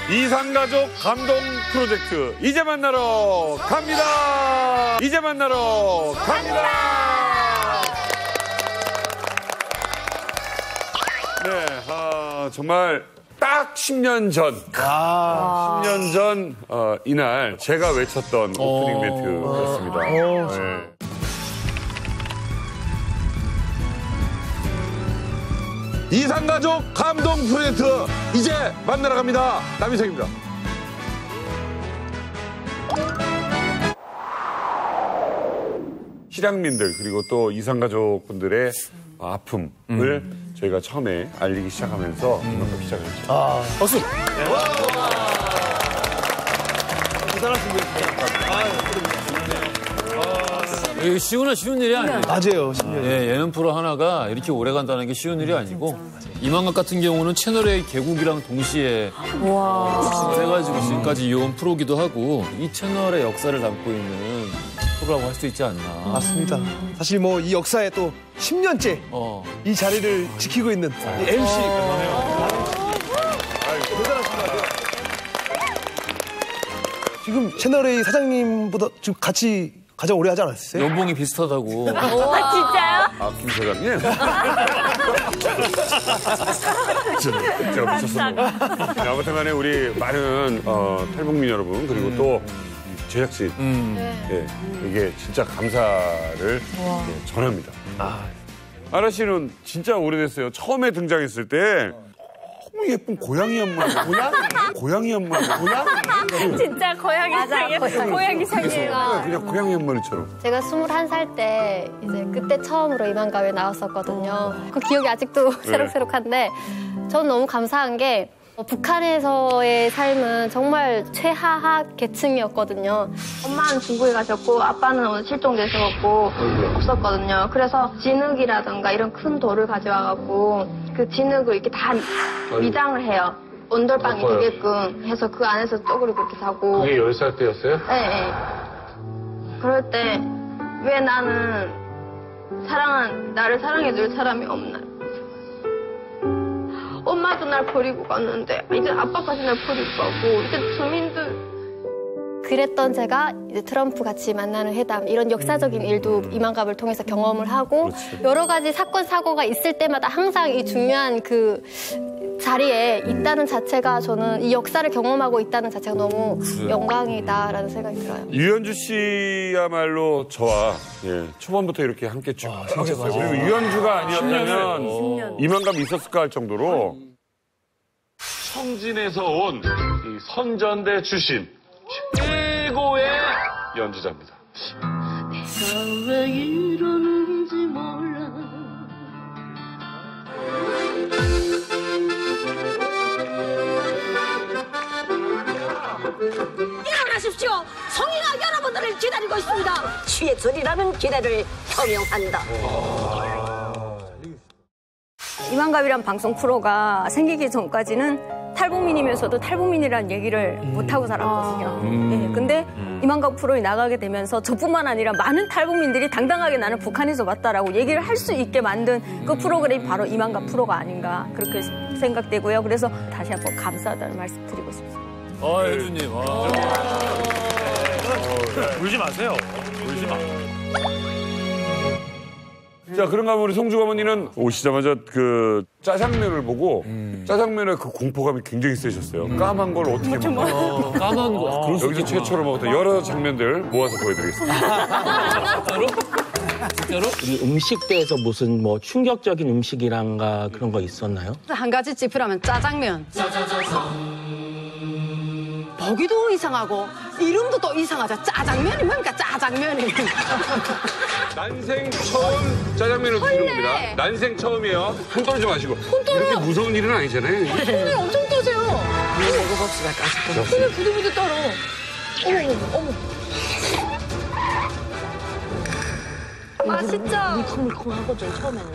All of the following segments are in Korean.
이상가족 감동 프로젝트 이제 만나러 갑니다. 이제 만나러 갑니다. 네, 정말 딱 10년 전, 10년 전 이날 제가 외쳤던 오프닝 멘트였습니다. 네. 이상가족 감동 프로젝트 이제 만나러 갑니다. 남희석입니다. 실향민들 그리고 또 이상가족분들의 아픔을 저희가 처음에 알리기 시작하면서 이만큼 시작을 했죠. 박수. 이게 쉬운 일이 아니에요. 맞아요. 10년. 예, 예능 프로 하나가 이렇게 오래 간다는 게 쉬운 일이 아니고 이만각 같은 경우는 채널A 개국이랑 동시에 해가지고 지금까지 이어온 프로기도 하고 이 채널의 역사를 담고 있는 프로라고 할 수 있지 않나. 맞습니다. 사실 뭐 이 역사에 또 10년째 이 자리를 지키고 있는 이 MC. 대단하신 것 같아요. 지금 채널A 사장님보다 지금 같이 가장 오래 하지 않았어요? 연봉이 비슷하다고. 진짜요? 김 사장님? 제가 미쳤습니다. 아무튼 간에 우리 많은 탈북민 여러분 그리고 또 제작진 예, 이게 진짜 감사를 예, 전합니다. 아라 씨는 진짜 오래됐어요. 처음에 등장했을 때 너무 예쁜 고양이 한 마리. 고양이 한 마리. 진짜 고양이 상이에요. 고양이 상이에요. 그냥 고양이 한 마리처럼. 제가 21살 때 이제 그때 처음으로 이만가에 나왔었거든요. 그 기억이 아직도 새록새록한데 저는 너무 감사한 게 북한에서의 삶은 정말 최하하 계층이었거든요. 엄마는 중국에 가셨고 아빠는 오늘 실종되셔갖고 없었거든요. 그래서 진흙이라든가 이런 큰 돌을 가져와갖고 그 진흙을 이렇게 다 미장을 해요. 온돌방이 되게끔 해서 그 안에서 쪼그리고 이렇게 자고. 그게 10살 때였어요? 네. 그럴 때 왜 나는 나를 사랑해줄 사람이 없나. 엄마도 날 버리고 갔는데 이제 아빠까지 날 버리고 가고 이제 주민들. 그랬던 제가 이제 트럼프 같이 만나는 회담 이런 역사적인 일도 이만갑을 통해서 경험을 하고 여러 가지 사건 사고가 있을 때마다 항상 이 중요한 그 자리에 있다는 자체가 저는 이 역사를 경험하고 있다는 자체가 너무 영광이다라는 생각이 들어요. 유현주 씨야말로 저와 초반부터 이렇게 함께 쭉 했어요. 그리고 유현주가 아니었다면 이만감이 있었을까 할 정도로 청진에서 온 이 선전대 출신 최고의 연주자입니다. 내가 왜 이러는지 몰라. 일어나십시오. 성희가 여러분들을 기다리고 있습니다. 취해절이라는 기대를 표명한다. 이만갑이란 방송 프로가 생기기 전까지는 탈북민이면서도 탈북민이라는 얘기를 못하고 살았거든요. 예, 근데 이만갑 프로에 나가게 되면서 저뿐만 아니라 많은 탈북민들이 당당하게 나는 북한에서 왔다라고 얘기를 할 수 있게 만든 그 프로그램이 바로 이만갑 프로가 아닌가 그렇게 생각되고요. 그래서 다시 한번 감사하다는 말씀 드리고 싶습니다. 혜주님. 울지 마세요. 울지 마. 자, 그런가 하면 우리 송주 어머니는 오시자마자 그 짜장면을 보고 짜장면의 그 공포감이 굉장히 세셨어요. 까만 걸 어떻게 먹나. 까만 거. 여기서 최초로 먹었던 여러 장면들 모아서 보여드리겠습니다. 진짜로? 우리 음식대에서 무슨 뭐 충격적인 음식이란가 그런 거 있었나요? 한 가지 짚으라면 짜장면. 보기도 이상하고 이름도 또 이상하죠. 짜장면이 뭡니까 짜장면이. 난생 처음 짜장면을 드셔봅니다. 난생 처음이에요. 손 떨지 마시고. 이렇게 무서운 일은 아니잖아요. 손이 엄청 떠세요. 먹어봅시다. 손이 부들부들 떨어. 어머. 맛있죠? 물컹물컹하거든 처음에는.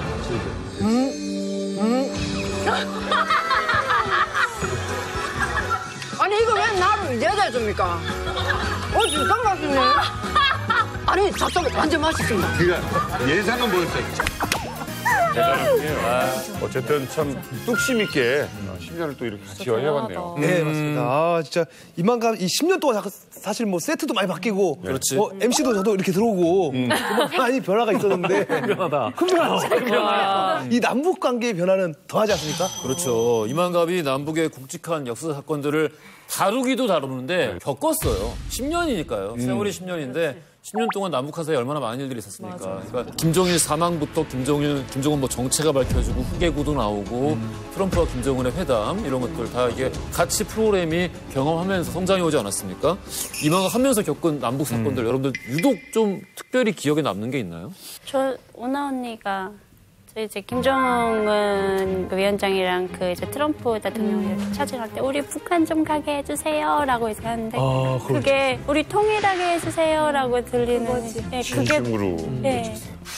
아니 이거 왜 나를 이제 대줍니까? 진짜 맛있네. 아니 저쪽 완전 맛있습니다. 그러니까 예상은 뭐였어요? 대단하네요. 어쨌든 참 뚝심 있게 10년을 또 이렇게 같이 해왔네요. 네, 맞습니다. 아, 진짜 이만감 이 10년 동안 사실 뭐 세트도 많이 바뀌고, 그렇지. MC도 저도 이렇게 들어오고 정말 많이 변화가 있었는데 변하다. 큰 변화. 이 남북 관계의 변화는 더하지 않습니까? 그렇죠. 이만갑이 남북의 굵직한 역사 사건들을 다루기도 다루는데 겪었어요. 10년이니까요. 세월이 10년인데 10년 동안 남북한 사이에 얼마나 많은 일들이 있었습니까. 그러니까 김정일 사망부터 김정은 뭐 정체가 밝혀지고 후계구도 나오고 트럼프와 김정은의 회담 이런 것들 다 이게 같이 프로그램이 경험하면서 성장해 오지 않았습니까? 이만갑 하면서 겪은 남북 사건들 여러분들 유독 좀 특별히 기억에 남는 게 있나요? 저 오나 언니가 저 이제 김정은 그 위원장이랑 그 이제 트럼프 대통령 이렇게 차징할 때 우리 북한 좀 가게 해주세요라고 이제 하는데 그게 우리 통일하게 해주세요라고 들리는 거지. 네, 진심으로 네.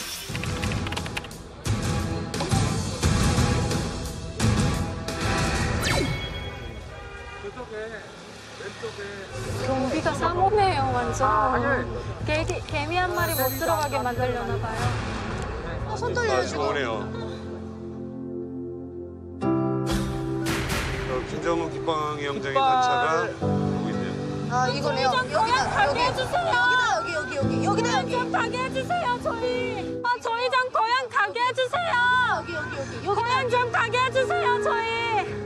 좀비가 사모네요 완전. 개미 한 마리 못 들어가게 만들려나 봐요. 손 떨려요 지금. 좋으네요. 김정은 깃방이 형장의 단차가 보고 있네요. 아 이거네요. 여기다 가게 해주세요. 여기다 여기. 좀 가게 해주세요 저희. 아 저희 좀 고향 가게 해주세요. 여기. 고향 좀 가게 해주세요 저희.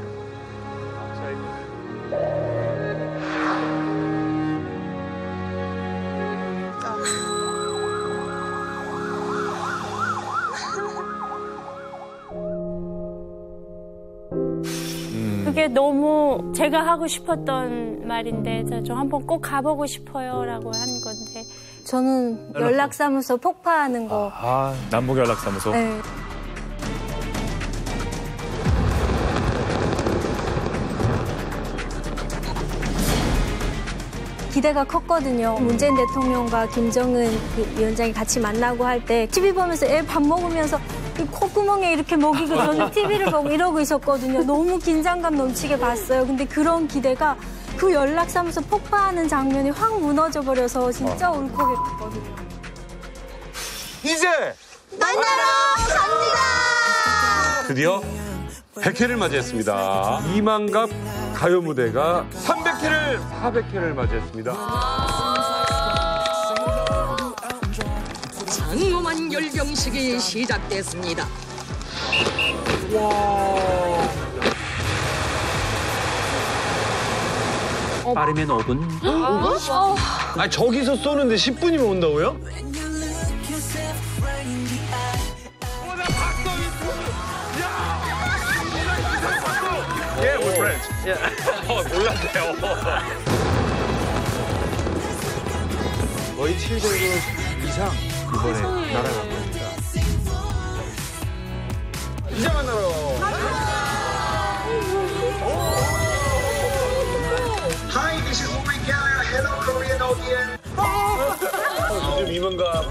그게 너무 제가 하고 싶었던 말인데 저 한번 꼭 가보고 싶어요라고 한 건데 저는 연락사무소 폭파하는 거. 남북 연락사무소. 네. 기대가 컸거든요. 문재인 대통령과 김정은 그 위원장이 같이 만나고 할 때 TV 보면서 애 밥 먹으면서 이 콧구멍에 이렇게 먹이고 저는 TV를 보고 이러고 있었거든요. 너무 긴장감 넘치게 봤어요. 근데 그런 기대가 그 연락사무소 폭파하는 장면이 확 무너져버려서 진짜 울컥했거든요. 이제 만나러 갑니다. 드디어 100회를 맞이했습니다. 이만갑 가요 무대가 400회를 맞이했습니다. 장엄한 열병식이 시작됐습니다. 빠르면 5분. 아, 저기서 쏘는데 10분이면 온다고요? 예, we're friends. 몰랐네요. 거의 700원 이상 이번에 날아간 겁니다. 이제 만나러. Hi, this is Uri Geller. Hello, Korean audience. 요즘 이만갑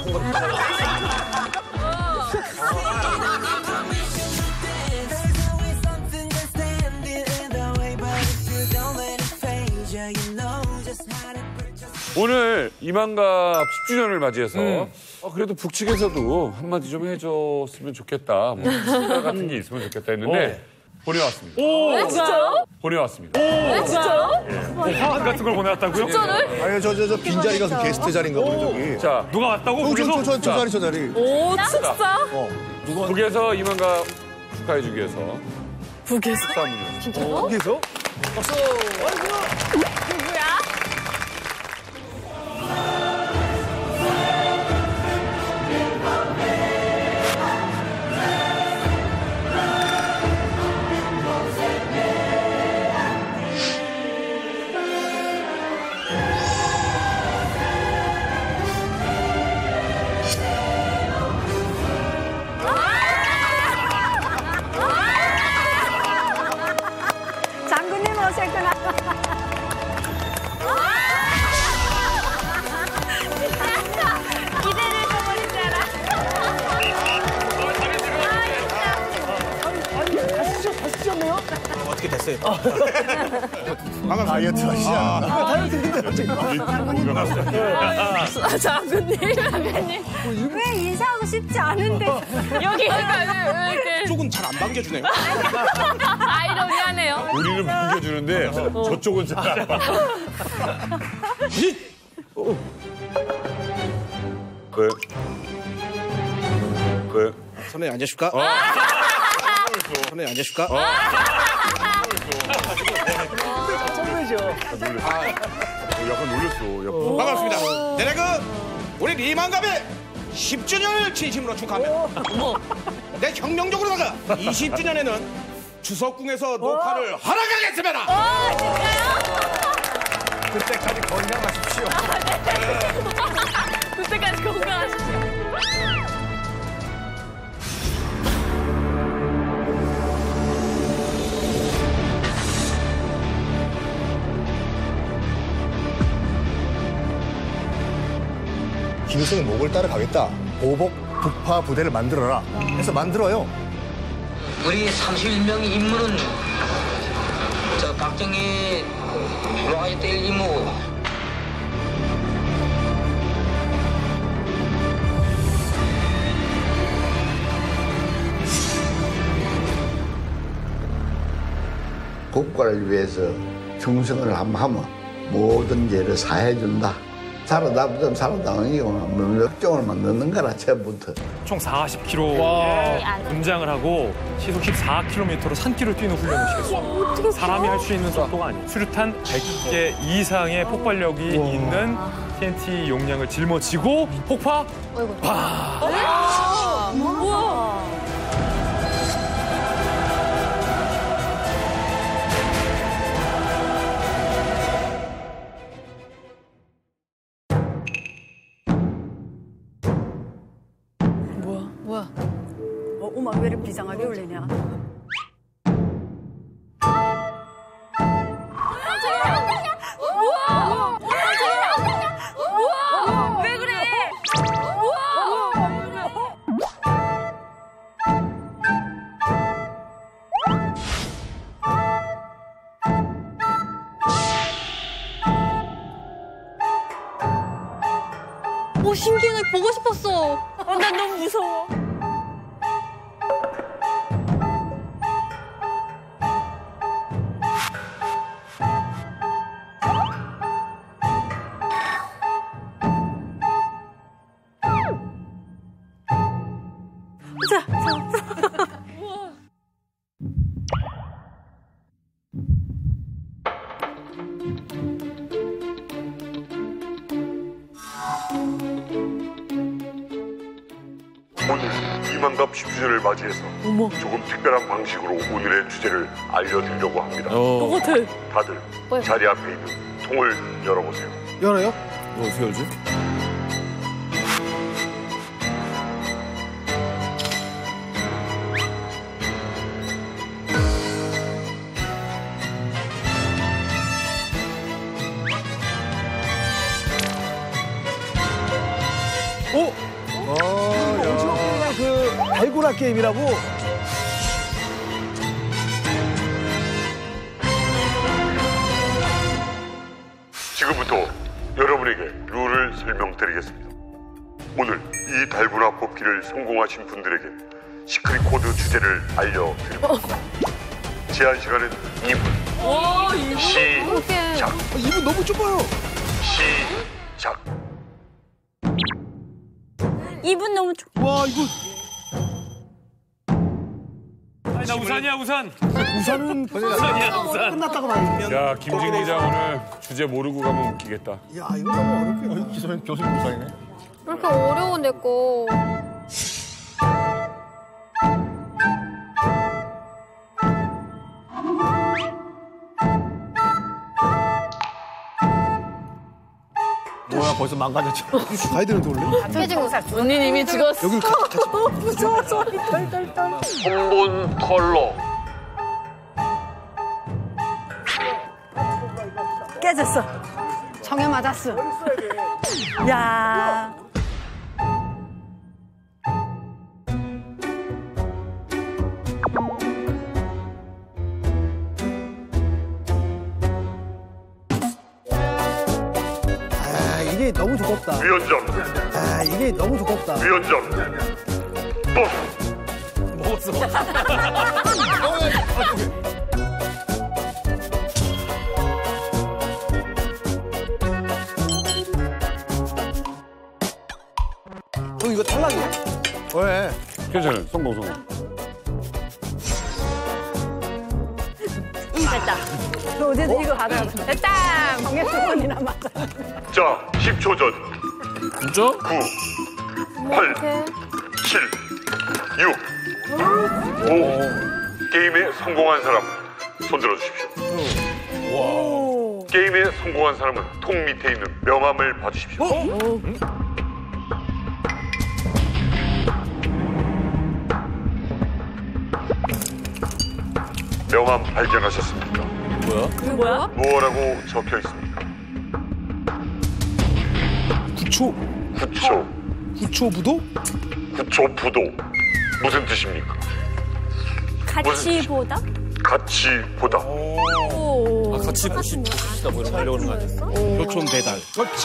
오늘 이만갑 10주년을 맞이해서 그래도 북측에서도 한마디 좀 해줬으면 좋겠다. 뭐 수다 같은 게 있으면 좋겠다 했는데 보내왔습니다. 네, 진짜요? 보내왔습니다. 네, 진짜요? 화환 같은 걸 보내왔다고요? 진짜를? 아니 저 빈자리가 그 게스트 자리인가 보네 저기. 자, 누가 왔다고? 저 자리. 오 축사. 북에서 이만갑 축하해주기 위해서 북에서? 진짜요? 북에서? 누구야? 장군님 오셨구나. 기대를 해버린 줄 알아. 어떻게 됐어요? 방금 다이어트 하시잖아. 다이어트 했는데 갑자기. 장군님. 왜 인사하고 좀 쉽지 않은데. 여기 쪽은 잘 안 반겨주네요. 아이러니하네요. 우리는 반겨주는데 저쪽은 잘 안 반겨. 왜? 선생님 앉으실까? 선생님 앉으실까? 약간 놀랬어. 반갑습니다. 내래그 우리 리만갑의 10주년을 진심으로 축하합니다. 내 혁명적으로다가 20주년에는 주석궁에서 녹화를 허락하겠습니다. 그때까지 건강하십시오. 그때까지 건강하십시오. 김일성의 목을 따라가겠다. 보복 북파 부대를 만들어라. 해서 만들어요. 우리 31명 임무는 저 박정희 돌아가야 될 임무. 국가를 위해서 충성을 한번 하면 모든 죄를 사해준다. 살아남으면 살아남는 거 역정을 만드는 거라 처음부터. 총 40km의 분장을 하고 시속 14km로 산길을 뛰는 훈련을 시켰어요. 사람이 할 수 있는 속도가 아니에요. 수류탄 100개 이상의 폭발력이 있는 TNT 용량을 짊어지고 폭파! 우와. 뭐야? 음악 왜 이렇게 비장하게 울리냐? 우와! 왜 그래? 오, 신기해. 보고 싶었어. 난 너무 무서워. 오늘 이만갑 10주년을 맞이해서 조금 특별한 방식으로 오늘의 주제를 알려드리려고 합니다. 다들 자리 앞에 있는 통을 열어보세요. 열어요? 어떻게 열지? 오징어 게임이랑 그 달고나 게임이라고. 지금부터 여러분에게 룰을 설명드리겠습니다. 오늘 이 달고나 뽑기를 성공하신 분들에게 시크릿 코드 주제를 알려드립니다. 제한 시간은 2분. 와, 2분? 시작. 2분 너무 좁아요. 시작. 2분 너무 와, 이거. 나 우산이야, 우산. 우산은 우산이야, 우산. 끝났다고 말이면. 야, 김진 기자 오늘 주제 모르고 가면 웃기겠다. 야, 이거 너무 어렵게. 기소는 교수님 우산이네. 왜 이렇게 어려워, 내 거. 뭐야, 벌써 망가졌죠. 가이드는 돌래? 깨진 거. 언니 이미 죽었어. 여기 같이. 무서워, 소리 덜덜덜. 손본 컬러. 깨졌어. 청에 맞았어. 야. 아, 이게 너무 두껍다. 위원장. 아, 이게 너무 두껍다. 위원장. 먹었어. 이거 탈락이야? 왜? 괜찮아요. 성공. 됐다. 저 어제도 이거 받아. 됐다. 방역 수건이나 맞아. 자, 10초 전. 진짜? 9, 8, 7, 6, 5. 게임에 성공한 사람 손 들어주십시오. 게임에 성공한 사람은 통 밑에 있는 명함을 봐주십시오. 명함 발견하셨습니까? 뭐야? 그게 뭐야? 무엇라고 적혀 있습니까? 9초. 9초. 9초 부도? 9초 부도. 무슨 뜻입니까? 같이 보다? 같이 보다. 아, 같이 보시다 뭐 이런 거 하려고 하는 거 아니야? 교촌 배달.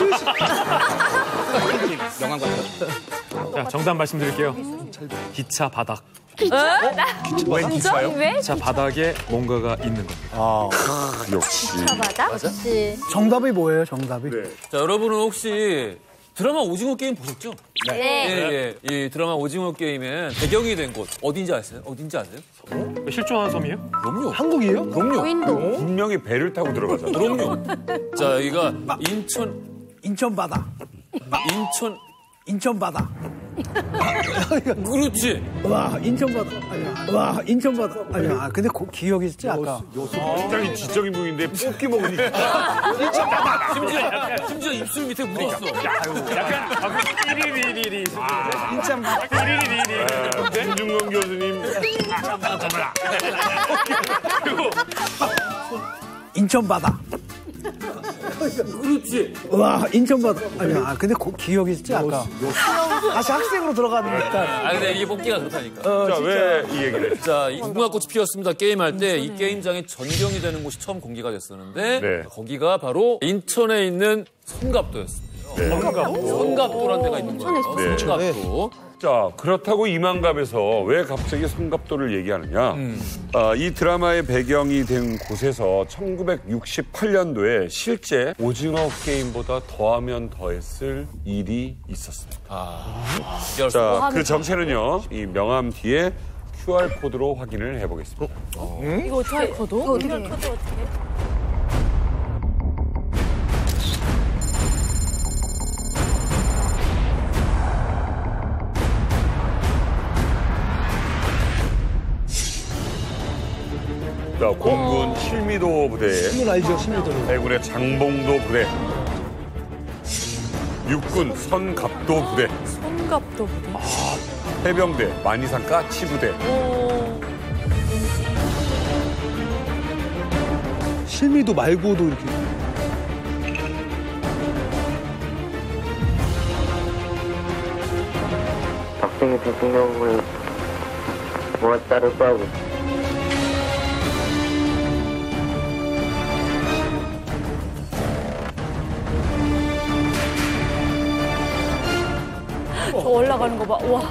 명함 같은 거. 자, 정답 말씀드릴게요. 기차 바닥. 웬 기차요? 왜? 기차 바닥에 뭔가가 있는 겁니다. 역시. 바닥? 정답이 뭐예요, 정답이? 자, 여러분은 혹시 드라마 오징어 게임 보셨죠? 네. 이 드라마 오징어 게임에 배경이 된 곳 어딘지 아세요? 실존한 섬이에요? 그럼요. 한국이에요? 그럼요. 분명히 배를 타고 들어가잖아. 그럼요. 자, 여기가 인천 바다. 인천 바다. 그렇지. 와, 인천 바다. 아니야. 와, 인천 바다. 아니야. 근데 기억이 있지, 아까. 굉장히 지적인 분인데 뽑기 먹으니까. 심지어 입술 밑에 묻었어. 약간 띠리리리리. 인천 바다. 띠리리리리. 김중건 교수님. 그리고 인천 바다. 그렇지. 와, 인천 바다. 아니야. 근데 기억이 있지, 아까. 다시 학생으로 들어가니까. 아, 근데 이게 뽑기가 그렇다니까. 자, 왜 이 얘기를 했죠? 자, 이 무궁화꽃이 피었습니다. 게임할 때 이 게임장에 전경이 되는 곳이 처음 공개가 됐었는데 네. 거기가 바로 인천에 있는 성갑도였습니다. 네. 성갑도라는 데가 있는 거예요. 네. 성갑도. 자, 그렇다고 이만갑에서 왜 갑자기 성갑도를 얘기하느냐. 이 드라마의 배경이 된 곳에서 1968년도에 실제 오징어 게임보다 더하면 더했을 일이 있었습니다. 자, 그 정체는요, 이 명함 뒤에 QR코드로 확인을 해보겠습니다. 이거 어떻게 코드? 이거 어떻게 해? 자, 공군 실미도 부대, 알죠, 실미도. 해군의 장봉도 부대, 육군 선갑도 부대, 손갑도 부대. 해병대 만이산 까치 부대. 실미도 말고도 이렇게. 박정희 대통령을 모았다를 빠고 저 올라가는 거 봐. 와.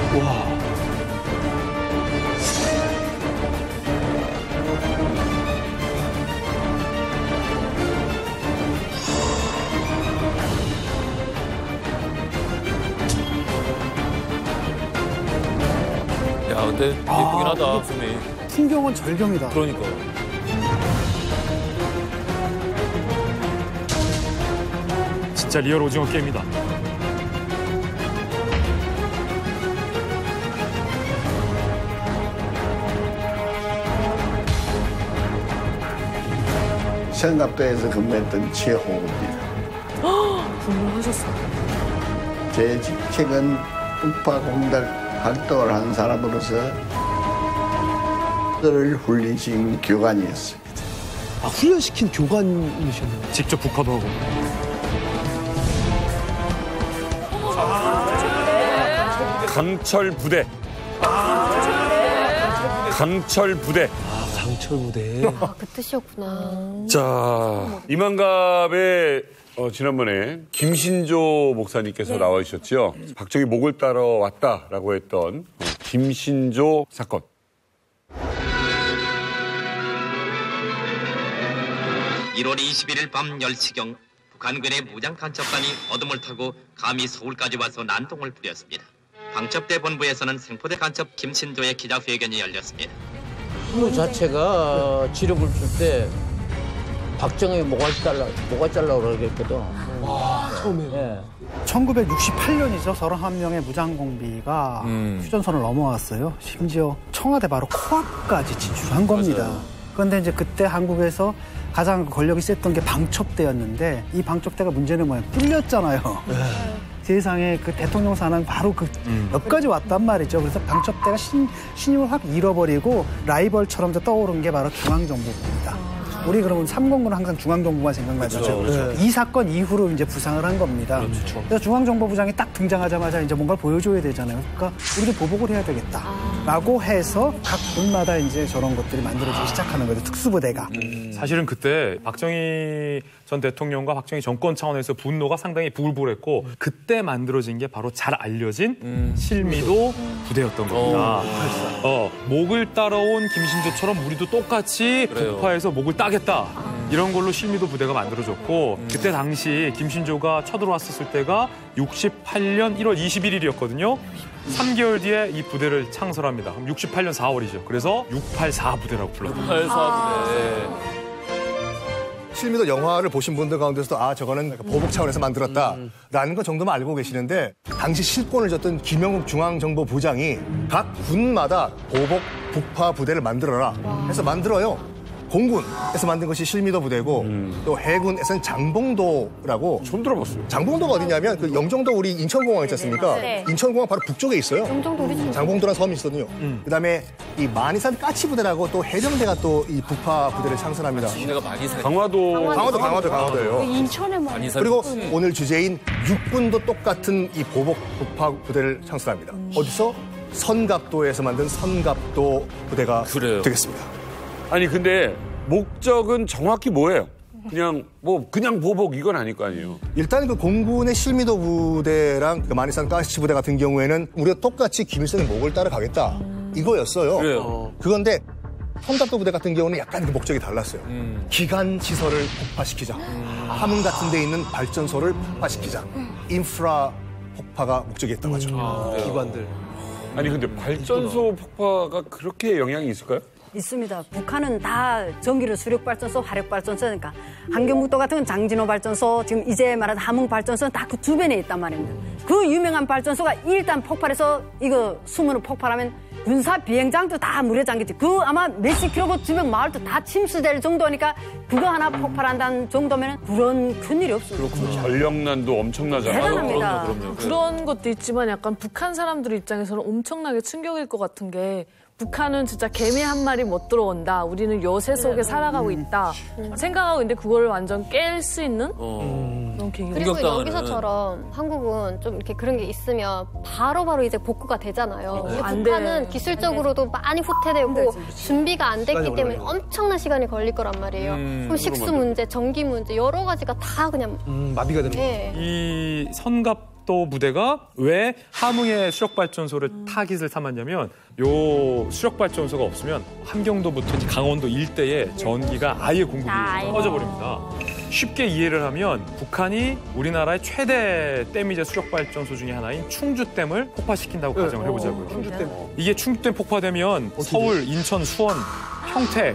야, 근데 예쁘긴 하다, 숨이. 풍경은 절경이다. 그러니까. 진짜 리얼 오징어 게임이다. 성갑도에서 근무했던 최호구입니다. 근무하셨어. 제 직책은 북파공작 활동을 한 사람으로서 들을 훈련시킨 교관이었습니다. 아, 훈련시킨 교관이셨나요? 직접 북파도 하고. 강철 부대. 강철 부대. 강철 부대. 그 뜻이었구나. 자, 이만갑의 지난번에 김신조 목사님께서 나와 주셨죠. 박정희 목을 따러 왔다라고 했던 김신조 사건. (1월 21일) 밤 10시경 북한군의 무장간첩단이 어둠을 타고 감히 서울까지 와서 난동을 부렸습니다. 방첩대 본부에서는 생포대 간첩 김신조의 기자회견이 열렸습니다. 그 자체가 지령을 줄 때 박정희 목을 잘라고 그러겠거든. 와, 처음에. 예. 1968년이죠. 31명의 무장공비가 휴전선을 넘어왔어요. 심지어 청와대 바로 코앞까지 진출한 겁니다. 맞아요. 그런데 이제 그때 한국에서 가장 권력이 셌던 게 방첩대였는데 이 방첩대가 문제는 뭐야? 뚫렸잖아요. 세상에 그 대통령 산하 바로 그 여기까지 왔단 말이죠. 그래서 방첩대가 신임을 확 잃어버리고 라이벌처럼 떠오른 게 바로 중앙정보부입니다. 우리 그러면 3공군은 항상 중앙정보만 생각나죠. 그렇죠. 이 사건 이후로 이제 부상을 한 겁니다. 그렇죠. 그래서 중앙정보부장이 딱 등장하자마자 이제 뭔가를 보여줘야 되잖아요. 그러니까 우리도 보복을 해야 되겠다라고 해서 각 군마다 이제 저런 것들이 만들어지기 시작하는 거죠. 특수부대가. 사실은 그때 박정희 전 대통령과 박정희 정권 차원에서 분노가 상당히 부글부글했고 그때 만들어진 게 바로 잘 알려진 실미도 부대였던 겁니다. 목을 따라온 김신조처럼 우리도 똑같이 북파에서 목을 따겠다. 이런 걸로 실미도 부대가 만들어졌고 그때 당시 김신조가 쳐들어왔었을 때가 68년 1월 21일이었거든요. 3개월 뒤에 이 부대를 창설합니다. 그럼 68년 4월이죠. 그래서 684 부대라고 불렀어요. 684 부대. 실미도 영화를 보신 분들 가운데서도 저거는 보복 차원에서 만들었다라는 것 정도만 알고 계시는데 당시 실권을 줬던 김영욱 중앙정보부장이 각 군마다 보복 북파 부대를 만들어라 해서 만들어요. 공군에서 만든 것이 실미도 부대고 또 해군에서는 장봉도라고 처음 들어봤어요. 장봉도가 어디냐면 그 영종도 우리 인천공항 있지 않습니까? 네. 인천공항 바로 북쪽에 있어요. 영종도 우리 집. 장봉도라는 섬이 있거든요. 그다음에 이 만이산 까치부대라고 또 해병대가 또 이 북파 부대를 창설합니다. 부대가 만이산. 강화도예요. 인천에 뭐. 그리고 오늘 주제인 육군도 똑같은 이 보복 북파 부대를 창설합니다. 어디서? 선갑도에서 만든 선갑도 부대가 되겠습니다. 아니 근데 목적은 정확히 뭐예요? 그냥 보복 이건 아닐 거 아니에요. 일단 그 공군의 실미도 부대랑 그 만이산 가스치 부대 같은 경우에는 우리가 똑같이 김일성의 목을 따라가겠다 이거였어요. 그래요. 그런데 선갑도 부대 같은 경우는 약간 그 목적이 달랐어요. 기관 시설을 폭파시키자. 함흥 같은 데 있는 발전소를 폭파시키자. 인프라 폭파가 목적이었다고 하죠. 기관들. 아니 근데 발전소 폭파가 그렇게 영향이 있을까요? 있습니다. 북한은 다 전기를 수력발전소, 화력발전소니까 한경북도 같은 건 장진호 발전소, 지금 이제 말하는 함흥 발전소는 다 그 주변에 있단 말입니다. 그 유명한 발전소가 일단 폭발해서 이거 수문을 폭발하면 군사 비행장도 다 물에 잠기지. 그 아마 몇십 킬로 주변 마을도 다 침수될 정도니까 그거 하나 폭발한다는 정도면 그런 큰일이 없습니다. 그렇군요. 전력난도 엄청나잖아요. 대단합니다. 그럼요. 그런 것도 있지만 약간 북한 사람들 입장에서는 엄청나게 충격일 것 같은 게 북한은 진짜 개미 한 마리 못 들어온다. 우리는 요새 속에 살아가고 있다. 생각하고 있는데 그걸 완전 깰 수 있는 그런 계기. 그리고 여기서처럼 한국은 좀 이렇게 그런 게 있으면 바로바로 이제 복구가 되잖아요. 근데 북한은 기술적으로도 많이 후퇴되고 준비가 안 됐기 때문에 엄청난 시간이 걸릴 거란 말이에요. 그럼 식수 문제, 전기 문제 여러 가지가 다 그냥 마비가 되는 거예요. 이 선갑도 부대가 왜 함흥의 수력발전소를 타깃을 삼았냐면 요 수력발전소가 없으면 함경도부터 이제 강원도 일대에 전기가 아예 공급이 꺼져버립니다. 쉽게 이해를 하면 북한이 우리나라의 최대 댐이자 수력발전소 중에 하나인 충주댐을 폭파시킨다고 가정을 해보자고요. 충주댐. 이게 충주댐 폭파되면 서울, 인천, 수원, 평택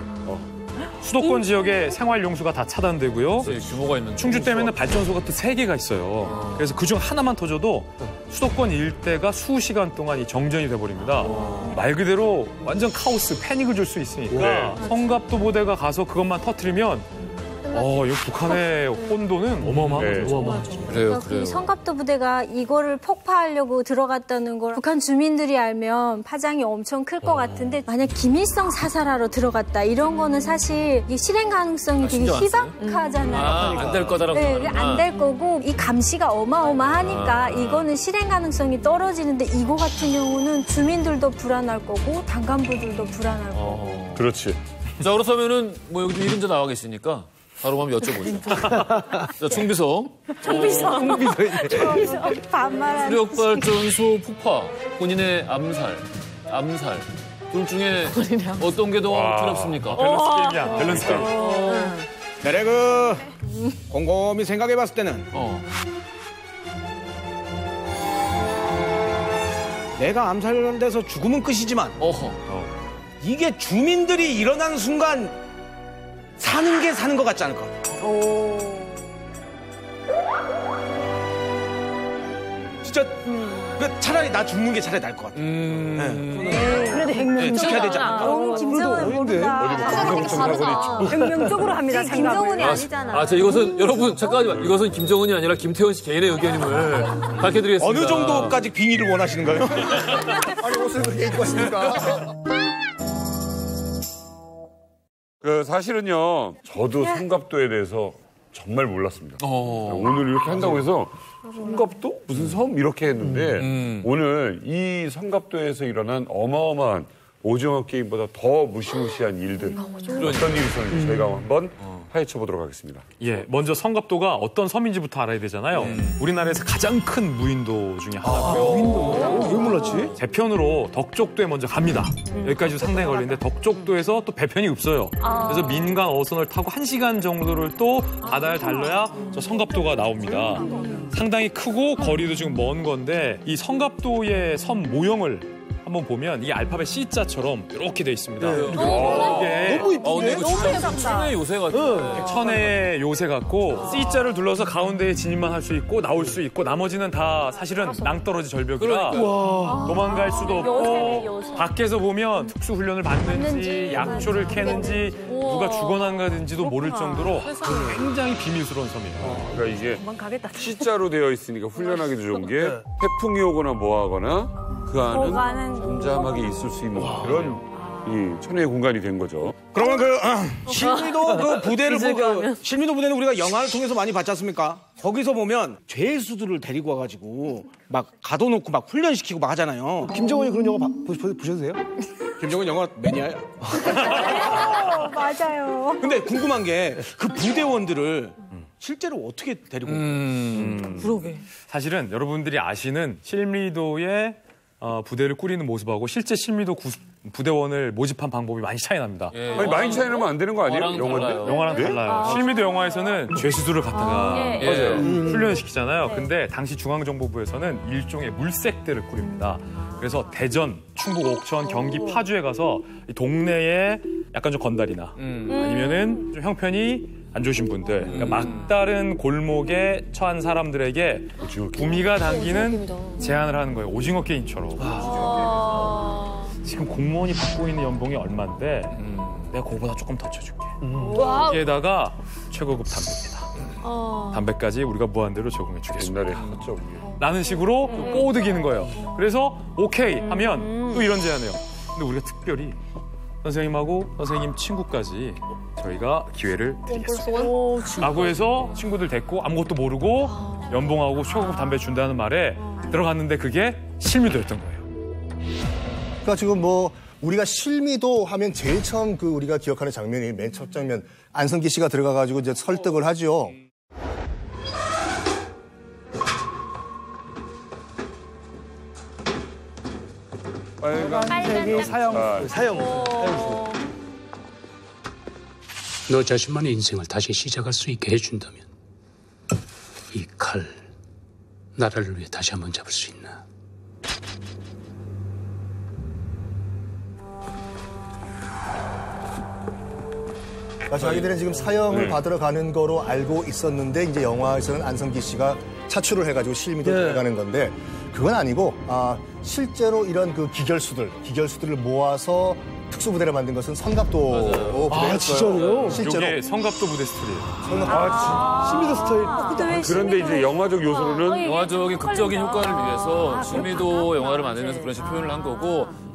수도권 지역의 생활용수가 다 차단되고요. 규모가 있는 충주댐에는 발전소가 또 3개가 있어요. 그래서 그중 하나만 터져도 수도권 일대가 수시간 동안 이 정전이 돼버립니다. 말 그대로 완전 카오스, 패닉을 줄 수 있으니까 성갑도 부대가 가서 그것만 터뜨리면 이 북한의 혼돈은 어마어마하죠. 그래요. 이 성갑도 부대가 이거를 폭파하려고 들어갔다는 걸 북한 주민들이 알면 파장이 엄청 클 것 같은데 만약 김일성 사살하러 들어갔다 이런 거는 사실 이 실행 가능성이 되게 희박하잖아요. 안 될 거다라고. 네, 안 될 거고 이 감시가 어마어마하니까 이거는 실행 가능성이 떨어지는데 이거 같은 경우는 주민들도 불안할 거고 당간부들도 불안할 거고. 그렇지. 자, 그렇다면은 여기 좀 이른자 나와 계시니까 바로 한번 여쭤보죠. 자, 총비서. 반말하는. 수력발전소 폭파, 본인의 암살. 둘 중에 어떤 게 더 두렵습니까? 밸런스 게임이야, 밸런스 게임. 내가 곰곰이 생각해봤을 때는 내가 암살하는 데서 죽으면 끝이지만 이게 주민들이 일어나는 순간 사는 게 사는 것 같지 않을 것 같아. 진짜 차라리 나 죽는 게 차라리 나을 것 같아. 그래도 네, 지켜야 되지 않을까? 김정은을 모른다. 백명적으로 합니다. 김정은이 아니잖아. 자, 이것은 여러분 잠깐만요. 이것은 김정은이 아니라 김태원 씨 개인의 의견임을 밝혀드리겠습니다. 어느 정도까지 빙의를 원하시는가요? 아니 옷을 그렇게 입고 왔습니까? 사실은요, 저도 성갑도에 대해서 정말 몰랐습니다. 오늘 이렇게 한다고 해서 성갑도? 무슨 섬? 이렇게 했는데 오늘 이 성갑도에서 일어난 어마어마한 오징어 게임보다 더 무시무시한 일들 어떤 일이 있었는지 저희가 한번 파헤쳐 보도록 하겠습니다. 예, 먼저 성갑도가 어떤 섬인지부터 알아야 되잖아요. 우리나라에서 가장 큰 무인도 중에 하나고요. 무인도요? 왜 몰랐지? 배편으로 덕족도에 먼저 갑니다. 여기까지 상당히 걸리는데 덕족도에서 또 배편이 없어요. 그래서 민간 어선을 타고 1시간 정도를 또 바다를 달려야 저 성갑도가 나옵니다. 상당히 크고 거리도 지금 먼 건데 이 성갑도의 섬 모형을 한번 보면 이 알파벳 C자처럼 이렇게 돼 있습니다. 네. 이게 너무 이쁘네. 이거 진짜 천의 요새 같아. 천의 요새 같고 C자를 둘러서 가운데에 진입만 할 수 있고 나올 수 있고 나머지는 다 사실은 낭떠러지 절벽이라 도망갈 수도 없고 밖에서 보면 특수훈련을 받는지 약초를 캐는지 누가 죽어난가든지도 모를 정도로 굉장히 비밀스러운 섬이에요. 그러니까 이게 C자로 되어 있으니까 훈련하기도 좋은 게 태풍이 오거나 뭐하거나 그 안은 잠잠하게 있을 수 있는 그런 이 천혜의 공간이 된 거죠. 그러면 실미도 그 부대를 실미도 부대는 우리가 영화를 통해서 많이 봤지 않습니까? 거기서 보면 죄수들을 데리고 와가지고 막 가둬놓고 막 훈련시키고 막 하잖아요. 김정은이 그런 영화 보셔도 돼요? 김정은 영화 매니아야. 맞아요. 근데 궁금한 게 그 부대원들을 실제로 어떻게 데리고 그러게. 사실은 여러분들이 아시는 실미도의 부대를 꾸리는 모습하고 실제 실미도 부대원을 모집한 방법이 많이 차이 납니다. 아니, 많이 차이 나면 안 되는 거 아니에요? 영화랑 달라요. 실미도 영화에서는 죄수들을 갖다가 훈련시키잖아요. 근데 당시 중앙정보부에서는 일종의 물색대를 꾸립니다. 그래서 대전, 충북 옥천, 경기 파주에 가서 이 동네에 약간 좀 건달이나 아니면은 좀 형편이 안 좋으신 분들, 그러니까 막다른 골목에 처한 사람들에게 구미가 당기는 제안을 하는 거예요. 오징어 게임처럼. 지금 공무원이 받고 있는 연봉이 얼마인데 내가 그거보다 조금 더 쳐줄게. 여기에다가 최고급 담배입니다. 담배까지 우리가 무한대로 제공해 주겠습니다. 옛날에 했죠. 라는 식으로 꼬드기는 거예요. 그래서 오케이 하면 또 이런 제안해요. 근데 우리가 특별히 선생님하고 선생님 친구까지 저희가 기회를 드리겠습니다. 라고 해서 친구들 데리고 아무것도 모르고 연봉하고 최고급 담배 준다는 말에 들어갔는데 그게 실미도였던 거예요. 그러니까 지금 뭐 우리가 실미도 하면 제일 처음 그 우리가 기억하는 장면이 맨 첫 장면 안성기 씨가 들어가가지고 이제 설득을 하죠. 빨간색이 사형. 너 자신만의 인생을 다시 시작할 수 있게 해준다면 이 칼, 나라를 위해 다시 한번 잡을 수 있나? 자기들은 지금 사형을 받으러 가는 거로 알고 있었는데 이제 영화에서는 안성기 씨가 차출을 해가지고 실미도 들어가는 건데 그건 아니고 실제로 이런 그 기결수들을 모아서 특수부대를 만든 것은 성갑도 부대였어요. 진짜로요? 실제로. 이게 성갑도 부대 스토리예요. 실미도 스타일. 그런데 이제 영화적 요소로는 영화적인 극적인 효과를 위해서 실미도 영화를 만들면서 그런 식으로 표현을 한 거고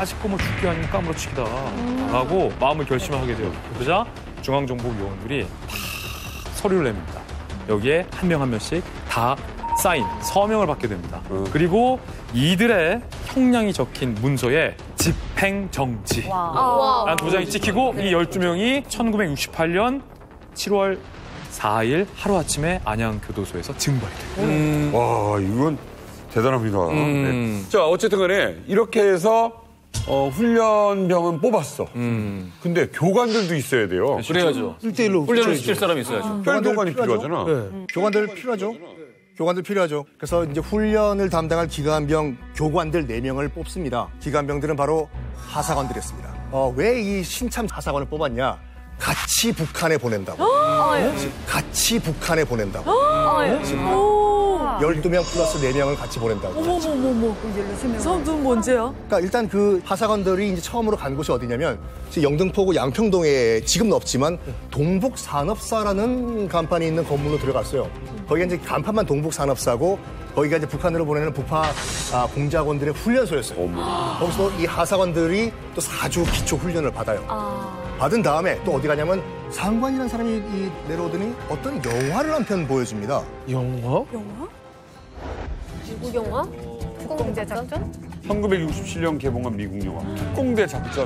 아직도 뭐 죽기 아니면 까무러치기다 라고 마음을 결심하게 돼요. 그러자 중앙정보위원들이 다 서류를 냅니다. 여기에 한 명 한 명씩 다 사인, 서명을 받게 됩니다. 그리고 이들의 형량이 적힌 문서에 집행정지 라는 도장이 찍히고 이 12명이 1968년 7월 4일 하루아침에 안양교도소에서 징벌이 돼요. 와, 이건 대단합니다. 네. 자, 어쨌든 간에 이렇게 해서 훈련병은 뽑았어. 근데 교관들도 있어야 돼요. 그래야죠. 1대1로 훈련을 시킬 사람이 있어야죠. 교관이 필요하잖아. 네. 교관들 필요하죠. 교관들 필요하죠. 그래서 이제 훈련을 담당할 기관병 교관들 4명을 뽑습니다. 기관병들은 바로 하사관들이었습니다. 왜 이 신참 하사관을 뽑았냐? 같이 북한에 보낸다고. 같이 북한에 보낸다고. 12명 플러스 4명을 같이 보낸다고. 어머머머머. 선두는 뭔지요? 그러니까 일단 그 하사관들이 이제 처음으로 간 곳이 어디냐면 영등포구 양평동에 지금은 없지만 동북산업사라는 간판이 있는 건물로 들어갔어요. 거기가 이제 간판만 동북산업사고 거기가 이제 북한으로 보내는 북파 공작원들의 훈련소였어요. 거기서 이 하사관들이 또 4주 기초 훈련을 받아요. 받은 다음에 또 어디 가냐면 상관이라는 사람이 내려오더니 어떤 영화를 한 편 보여줍니다. 영화? 미국 영화? 특공대 작전? 1967년 개봉한 미국 영화 특공대 작전.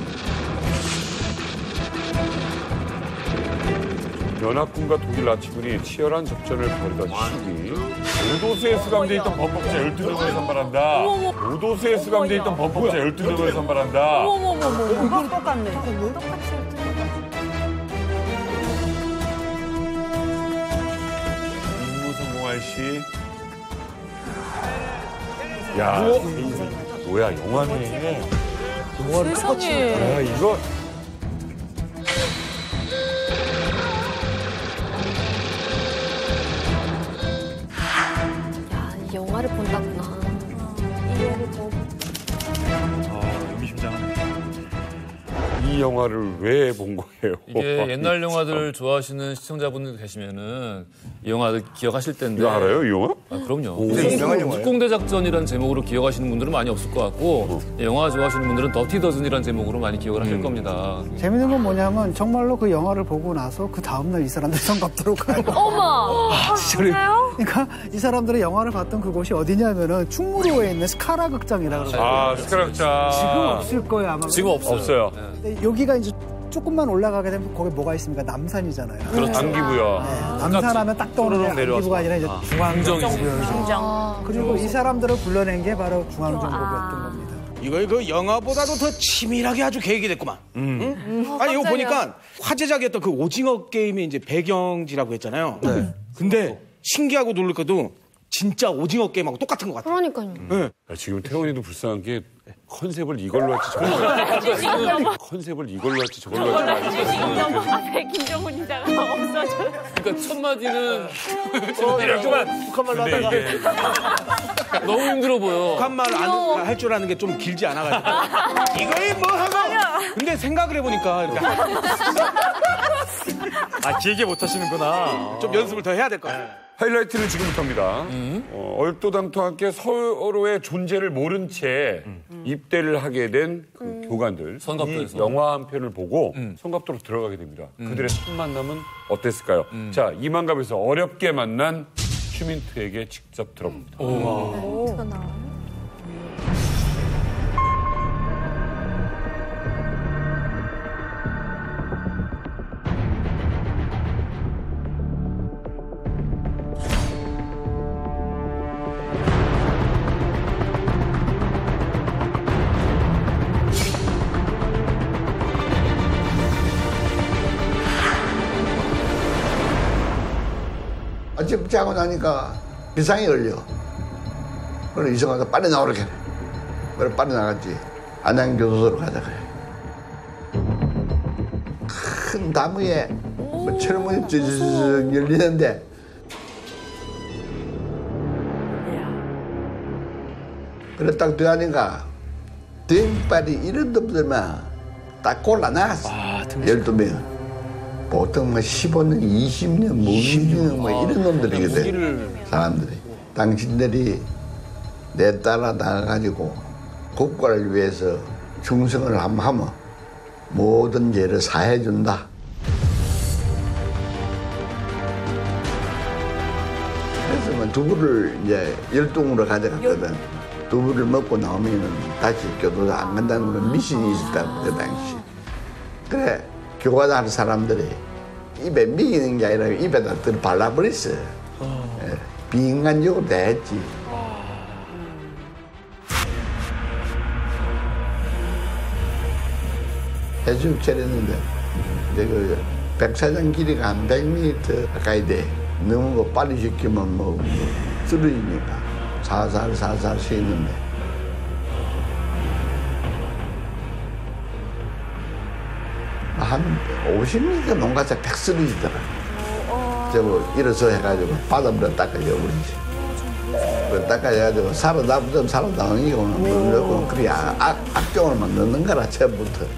연합군과 독일 나치군이 치열한 접전을 벌이던 시기 오도수에 수감돼 있던 범법자 12명을 선발한다. 오도수에 수감돼 있던 범법자 12명을 선발한다. 어머머머머. 이거 똑같네. 임무 성공할 시. 야, 뭐야, 영화네. 영화를 똑같이. 야, 이거. 야, 이 영화를 본다구나. 의미심장하네. 이 영화를 왜 본 거예요? 이게 옛날 영화들 좋아하시는 시청자분들 계시면은 이 영화들 기억하실 텐데. 이거 알아요, 이 영화? 아, 그럼요. 유명한 영화예요. 특공대 작전이라는 제목으로 기억하시는 분들은 많이 없을 것 같고 영화 좋아하시는 분들은 더티 더즌이라는 제목으로 많이 기억을 하실 겁니다. 재밌는 건 뭐냐면 정말로 그 영화를 보고 나서 그 다음날 이 사람들 성갑도로 가요. 어머! 진짜요? 그러니까 이 사람들이 영화를 봤던 그곳이 어디냐면은 충무로에 있는 스카라 극장이라고 그러거든요. 아, 스카라 극장. 지금 없을 거예요, 아마. 지금 없어요. 근데 여기가 이제 조금만 올라가게 되면 거기 뭐가 있습니까? 남산이잖아요. 그렇죠. 안기부여. 네, 남산하면 딱 떠오르는 게 안기부가 아니라 이제 중앙정보부여. 그리고 이 사람들을 불러낸 게 바로 중앙정보부였던 겁니다. 이거 그 영화보다도 더 치밀하게 아주 계획이 됐구만. 응? 아니 이거 보니까 화제작이었던 그 오징어 게임의 이제 배경지라고 했잖아요. 네. 근데 신기하고 놀랄 것도 진짜 오징어 게임하고 똑같은 것 같아요. 그러니까요. 네. 야, 지금 태원이도 불쌍한 게 컨셉을 이걸로 할지 저걸로 할지. 컨셉을 이걸로 할지 저걸로 할지. 앞에 김정은 기자가 없어져. 그러니까 첫 마디는 북한말로 하다가 너무 힘들어 보여. 북한말 할 줄 아는 게 좀 길지 않아가지고 이거이 뭐 하고 근데 생각을 해보니까 이렇게 길게 못 하시는구나. 좀 연습을 더 해야 될 것 같아요. 하이라이트는 지금부터입니다. 얼토당토하게 서로의 존재를 모른 채 입대를 하게 된 그 교관들. 성갑도에서. 이 영화 한 편을 보고 성갑도로 들어가게 됩니다. 그들의 첫 만남은 어땠을까요? 자, 이만갑에서 어렵게 만난 슈민트에게 직접 들어봅니다. 멘트가 나와요? 아침 자고 나니까 비상이 걸려. 그래 이성아가 빨리 나오라게 해. 그래 빨리 나갔지. 안양교도소로 가자 그래. 큰 나무에 뭐 철문이 ጭጭ 열리는데 그래 딱 들어가니까 등발이 이런 놈들만 딱 골라놨어. 12명. 보통 뭐 15년, 20년, 뭐 20년 뭐 이런 놈들이거든. 사람들이. 당신들이 내 따라 나가가지고 국가를 위해서 충성을 한번 하면 모든 죄를 사해준다. 그래서 두부를 이제 열동으로 가져갔거든. 두부를 먹고 나오면은 다시 교도 안 간다는 건 미신이 있었다고 그 당시. 그래 교과하는 사람들이 입에 미기는 게 아니라 입에다 들 발라버렸어. 비인간적으로 대했지. 해수욕 차렸는데 그 백사장 길이가 한 100m 가까이 돼. 너무 빨리 시키면 뭐 쓰러지니까 살살 쉬는데 한 50m 농가에서 백 쓰러지더라. 저거 일어서 해가지고 바닷물에 닦아져버리지. 닦아져가지고 살아남으면 살아남으니까 그러려고 그래 악종을 만드는 거라 처음부터.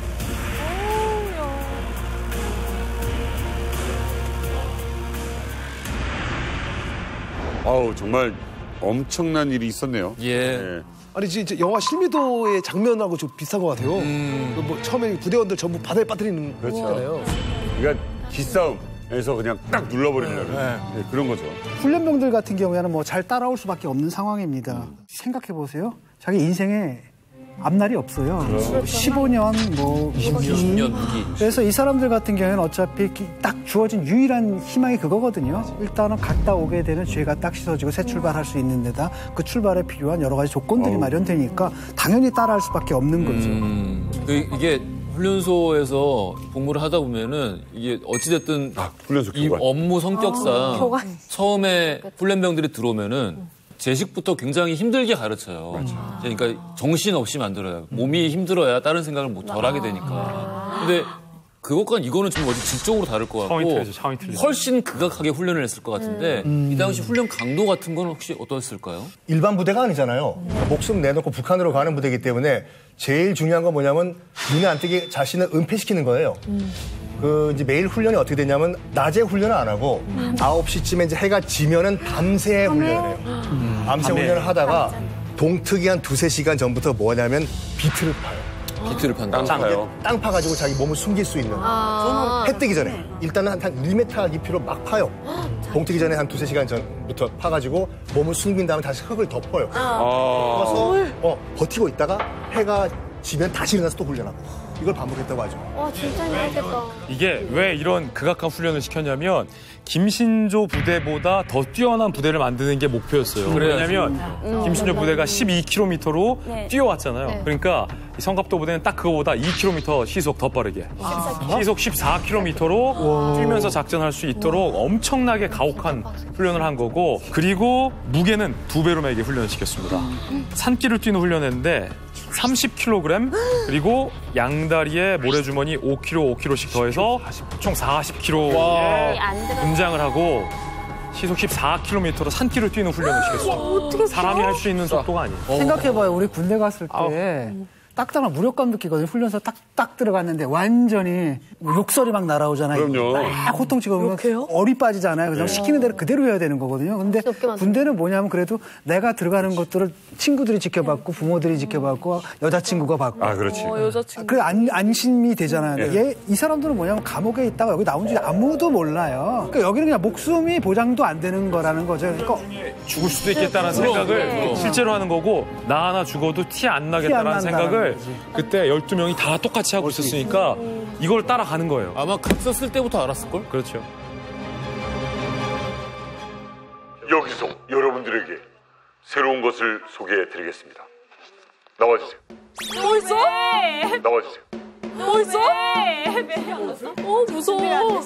아우 정말 엄청난 일이 있었네요. 예. 아니 진짜 영화 실미도의 장면하고 좀 비슷한 것 같아요. 뭐 처음에 부대원들 전부 바다에 빠뜨리는 거잖아요. 그러니까 기싸움에서 그냥 딱 눌러버리려는 그런 거죠. 훈련병들 같은 경우에는 뭐 잘 따라올 수밖에 없는 상황입니다. 생각해 보세요. 자기 인생에 앞날이 없어요. 15년, 뭐 20년. 그래서 이 사람들 같은 경우에는 어차피 딱 주어진 유일한 희망이 그거거든요. 일단은 갔다 오게 되면 죄가 딱 씻어지고 새 출발할 수 있는 데다 그 출발에 필요한 여러 가지 조건들이 마련되니까 당연히 따라할 수밖에 없는 거죠. 이게 훈련소에서 복무를 하다 보면은 이게 어찌됐든 이 업무 성격상 처음에 훈련병들이 들어오면은 제식부터 굉장히 힘들게 가르쳐요. 그러니까 정신없이 만들어요. 몸이 힘들어야 다른 생각을 덜 하게 되니까. 근데 그것과 이거는 좀 어디 질적으로 다를 것 같고 훨씬 극악하게 훈련을 했을 것 같은데 이 당시 훈련 강도 같은 건 혹시 어떠했을까요? 일반 부대가 아니잖아요. 목숨 내놓고 북한으로 가는 부대이기 때문에 제일 중요한 건 뭐냐면 눈에 안 띄게 자신을 은폐시키는 거예요. 이제 매일 훈련이 어떻게 되냐면 낮에 훈련을 안 하고 9시쯤에 이제 해가 지면은 밤새 훈련을 해요. 밤새 훈련을 하다가 동트기 한 2-3시간 전부터 뭐냐면 비트를 파요. 비트를 판다. 땅 파가지고 자기 몸을 숨길 수 있는. 해 뜨기 전에. 일단은 한 1m 깊이로 막 파요. 동트기 전에 한 2-3시간 전부터 파가지고 몸을 숨긴 다음에 다시 흙을 덮어요. 덮어서 버티고 있다가 해가 지면 다시 일어나서 또 훈련하고. 이걸 반복했다고 하죠. 와, 진짜 힘들겠다. 이게 왜 이런 극악한 훈련을 시켰냐면 김신조 부대보다 더 뛰어난 부대를 만드는 게 목표였어요. 왜냐면 김신조 부대가 12km로 뛰어왔잖아요. 그러니까 이 성갑도 부대는 딱 그거보다 2km 시속 더 빠르게. 시속 14km로 뛰면서 작전할 수 있도록 엄청나게 가혹한 훈련을 한 거고 그리고 무게는 2배로 매게 훈련을 시켰습니다. 산길을 뛰는 훈련했는데 30kg 그리고 양다리에 모래주머니 5kg씩 더해서 총 40kg의 분장을 하고 시속 14km로 산길을 뛰는 훈련을 시켰어요. 사람이 할 수 있는 속도가 아니에요. 생각해봐요. 우리 군대 갔을 때 딱딱한 무력감 느끼거든요. 훈련소 딱 들어갔는데 완전히 뭐 욕설이 막 날아오잖아요. 그럼요. 막 호통치고 얼이 빠지잖아요. 그래서 시키는 대로 그대로 해야 되는 거거든요. 근데 군대는 뭐냐면 그래도 내가 들어가는 것들을 친구들이 지켜봤고 부모들이 지켜봤고 여자친구가 봤고. 아, 그렇지. 여자친구. 그래 안심이 되잖아요. 이 사람들은 뭐냐면 감옥에 있다가 여기 나온 지 아무도 몰라요. 그러니까 여기는 그냥 목숨이 보장도 안 되는 거라는 거죠. 그러니까 죽을 수도 있겠다는 생각을 실제로 하는 거고 나 하나 죽어도 티 안 나겠다라는 생각을 그때 12명이 다 똑같이 하고 있었으니까 이걸 따라가는 거예요. 아마 각 썼을 때부터 알았을걸? 그렇죠. 여기서 여러분들에게 새로운 것을 소개해드리겠습니다. 나와주세요. 벌써? 나와주세요. 벌써? 무서워.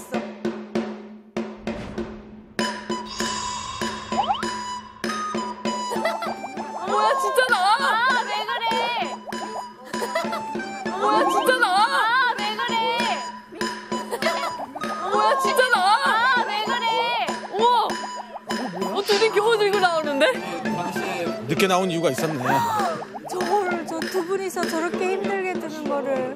뭐야 진짜 나와? 왜 그래? 뭐야 진짜 나와? 왜 그래? 뭐야 진짜 나와? 왜 그래? 우와. 둘이 겨우 들고 나오는데? 늦게 나온 이유가 있었네. 저 두 분이서 저렇게 힘들게 드는 거를.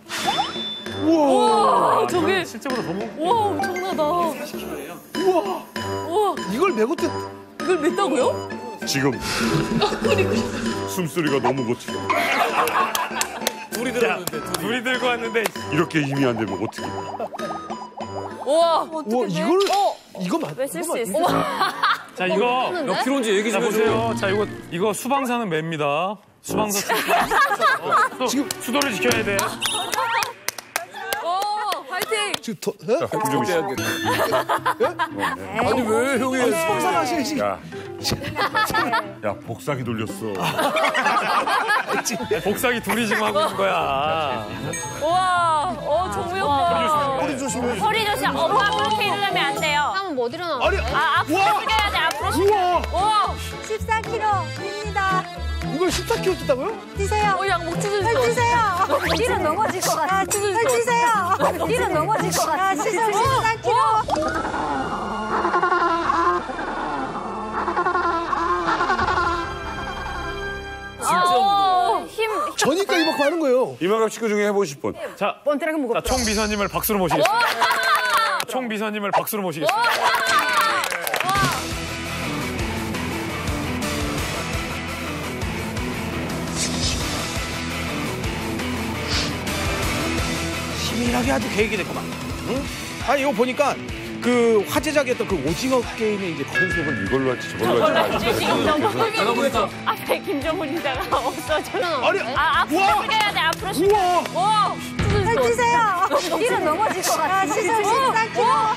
우와, 저게 실제보다 너무. 우와, 엄청나다. 우와. 이걸 메고 이걸 맸다고요? 지금 숨소리가 너무 거칠어. 둘이 둘이 들었는데. 둘이 들고 왔는데 이렇게 힘이 안 되면 어떻게? 우와. 이거 맞? 왜 쓸 수 있어? 자 이거 몇 킬로인지 얘기 좀 보세요. 자 이거 수방사는 매입니다. 수방사 지금 수도를 지켜야 돼. 파이팅! 지금 더, 좀 빼야겠다. 아니 왜 형이? 수방사가 하시지. 야, 복사기 돌렸어. 복사기 둘이 지금 하고 있는 거야. 우와, 정우 오빠. 허리 조심해. 허리 조심. 엄마 그렇게 일어나면 안 돼요. 하면 못 일어나. 아니, 앞으로 숙여야 돼. 앞으로 숙여. 우와. 14kg입니다. 이걸 14kg 뜯다고요? 뛰세요. 양목 찢어질 것 뛰세요. 뛰는 넘어질 것 같아. 뛰세요. 뛰는 넘어질 것 같아. 14kg. 힘. 저니까 이만큼 하는 거예요. 이만갑 식구 중에 해보실 분. 자, 번때라가 무겁다. 총 비서님을 박수로 모시겠습니다. 총 비서님을 박수로 모시겠습니다. 치밀하게 아주 계획이 됐구만. 응? 아 이거 보니까 그 화제작이었던 그 오징어 게임의 이제 컨셉을 이걸로 할지 저걸로 할지. 지금 너무 훌륭해서 앞에 김정훈 기자가 없어져. 아니, 앞으로 숙여야 돼. 앞으로 숙여. 우와. 뛰세요. 뛰는 넘어질 것 같아. 14kg.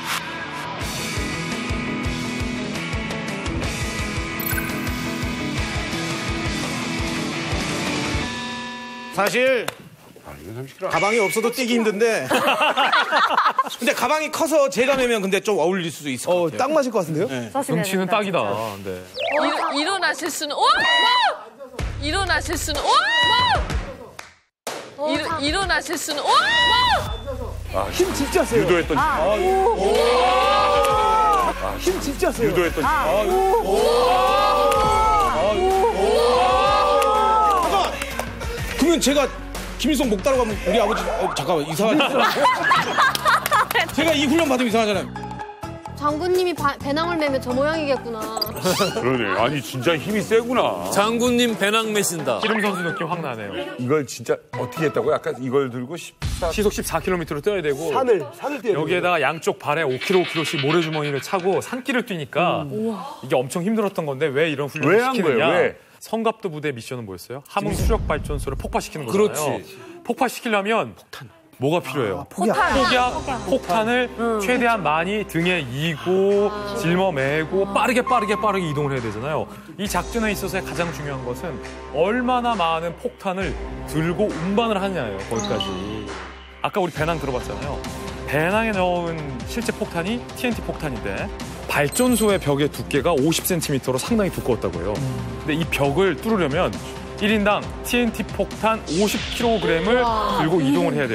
사실 이건 30kg. 가방이 없어도 뛰기 힘든데. 근데 가방이 커서 제가 매면 근데 좀 어울릴 수도 있을 것 같아요. 딱 맞을 것 같은데요? 네. 등치는 딱이다. 네. 일어나실 수는 일어나실 수는 일어나실 수는 힘 진짜 세요. 유도했던. 힘 진짜 세요. 유도했던. 그러면 제가 김일성 목 따라가면 우리 아버지 잠깐만 이상하잖아요. 제가 이 훈련 받으면 이상하잖아요. 장군님이 배낭을 매면 저 모양이겠구나. 그러네. 아니 진짜 힘이 세구나. 장군님 배낭 매신다. 기름 선수 느낌 확 나네요. 이걸 진짜 어떻게 했다고요? 아까 이걸 들고 시속 14km로 뛰어야 되고 산을 뛰어야 여기에다가 양쪽 발에 5kg씩 모래주머니를 차고 산길을 뛰니까 이게 엄청 힘들었던 건데 왜 이런 훈련을 왜 한 시키느냐. 거예요? 왜? 성갑도 부대 미션은 뭐였어요? 함흥 수력 발전소를 폭파시키는 거잖아요. 그렇지. 폭파시키려면 뭐가 필요해요? 폭탄을 최대한 많이 등에 이고 짊어매고 빠르게 이동을 해야 되잖아요. 이 작전에 있어서의 가장 중요한 것은 얼마나 많은 폭탄을 들고 운반을 하느냐예요. 거기까지. 아까 우리 배낭 들어봤잖아요. 배낭에 넣은 실제 폭탄이 TNT 폭탄인데 발전소의 벽의 두께가 50cm로 상당히 두꺼웠다고 해요. 근데 이 벽을 뚫으려면 1인당 TNT 폭탄 50kg을 들고 이동을 해야 돼요.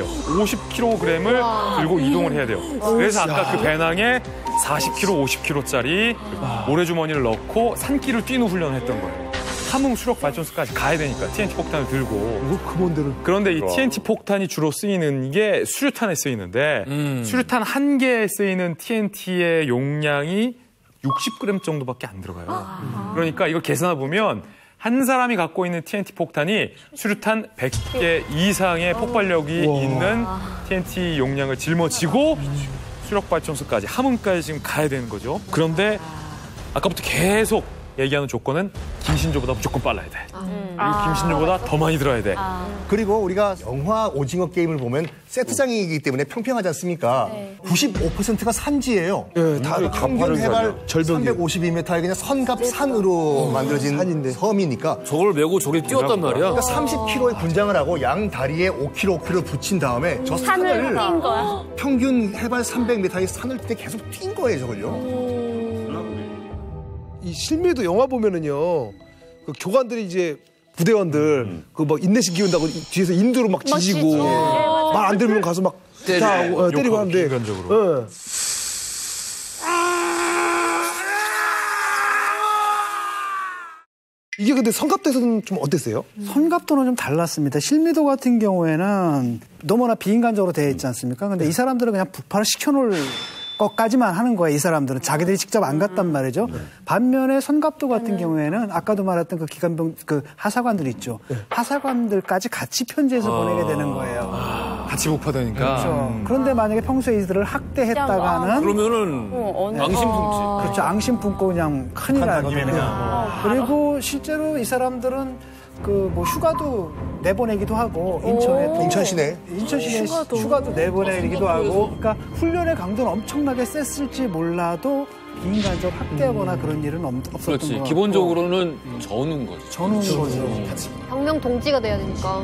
50kg을 들고 이동을 해야 돼요. 그래서 아까 그 배낭에 40kg, 50kg짜리 모래주머니를 넣고 산길을 뛰는 훈련을 했던 거예요. 함흥 수력 발전소까지 가야 되니까 TNT 폭탄을 들고. 그런데 이 TNT 폭탄이 주로 쓰이는 게 수류탄에 쓰이는데 수류탄 한 개에 쓰이는 TNT의 용량이 60g 정도밖에 안 들어가요. 그러니까 이거 계산해 보면 한 사람이 갖고 있는 TNT 폭탄이 수류탄 100개 이상의 폭발력이 있는 TNT 용량을 짊어지고 수력 발전소까지 함흥까지 지금 가야 되는 거죠. 그런데 아까부터 계속 얘기하는 조건은 김신조보다 무조건 빨라야 돼. 그리고 김신조보다 더 많이 들어야 돼. 그리고 우리가 영화 오징어 게임을 보면 세트장이기 때문에 평평하지 않습니까? 95%가 산지예요. 네, 다 평균 해발 352m의 그냥 선갑산으로 만들어진 섬이니까. 저걸 메고 저기 뛰었단 말이야. 그러니까 30km의 군장을 하고 양 다리에 5km를 붙인 다음에 저 산을 뛴 거야? 평균 해발 300m의 산을 계속 뛴 거예요, 저걸요. 이 실미도 영화 보면은요, 그 교관들이 이제 부대원들 그 막 인내심 기운다고 뒤에서 인두로 막 지지고 말 안 들으면 가서 막 때리고 하는데. 인간적으로. 이게 근데 성갑도에서는 좀 어땠어요? 성갑도는 좀 달랐습니다. 실미도 같은 경우에는 너무나 비인간적으로 되어 있지 않습니까? 근데 이 사람들은 그냥 북파를 시켜놓을 것까지만 하는 거예요. 이 사람들은 자기들이 직접 안 갔단 말이죠. 반면에 선갑도 같은 경우에는 아까도 말했던 그 기관병 그 하사관들 있죠. 하사관들까지 같이 편지해서 보내게 되는 거예요. 같이 복파되니까. 그렇죠. 그런데 만약에 평소에 이들을 학대했다가는 그러면은 앙심 품지. 그렇죠. 앙심 품고 그냥 큰일 나거든요. 그리고 실제로 이 사람들은 그 뭐 휴가도 내보내기도 하고 인천 시내 휴가도 내보내기도 하고 그러니까 훈련의 강도는 엄청나게 셌을지 몰라도 비인간적 학대하거나 그런 일은 없었던 그렇지. 것 기본적으로는 저는 거죠. 저는 거죠. 혁명 동지가 돼야 되니까.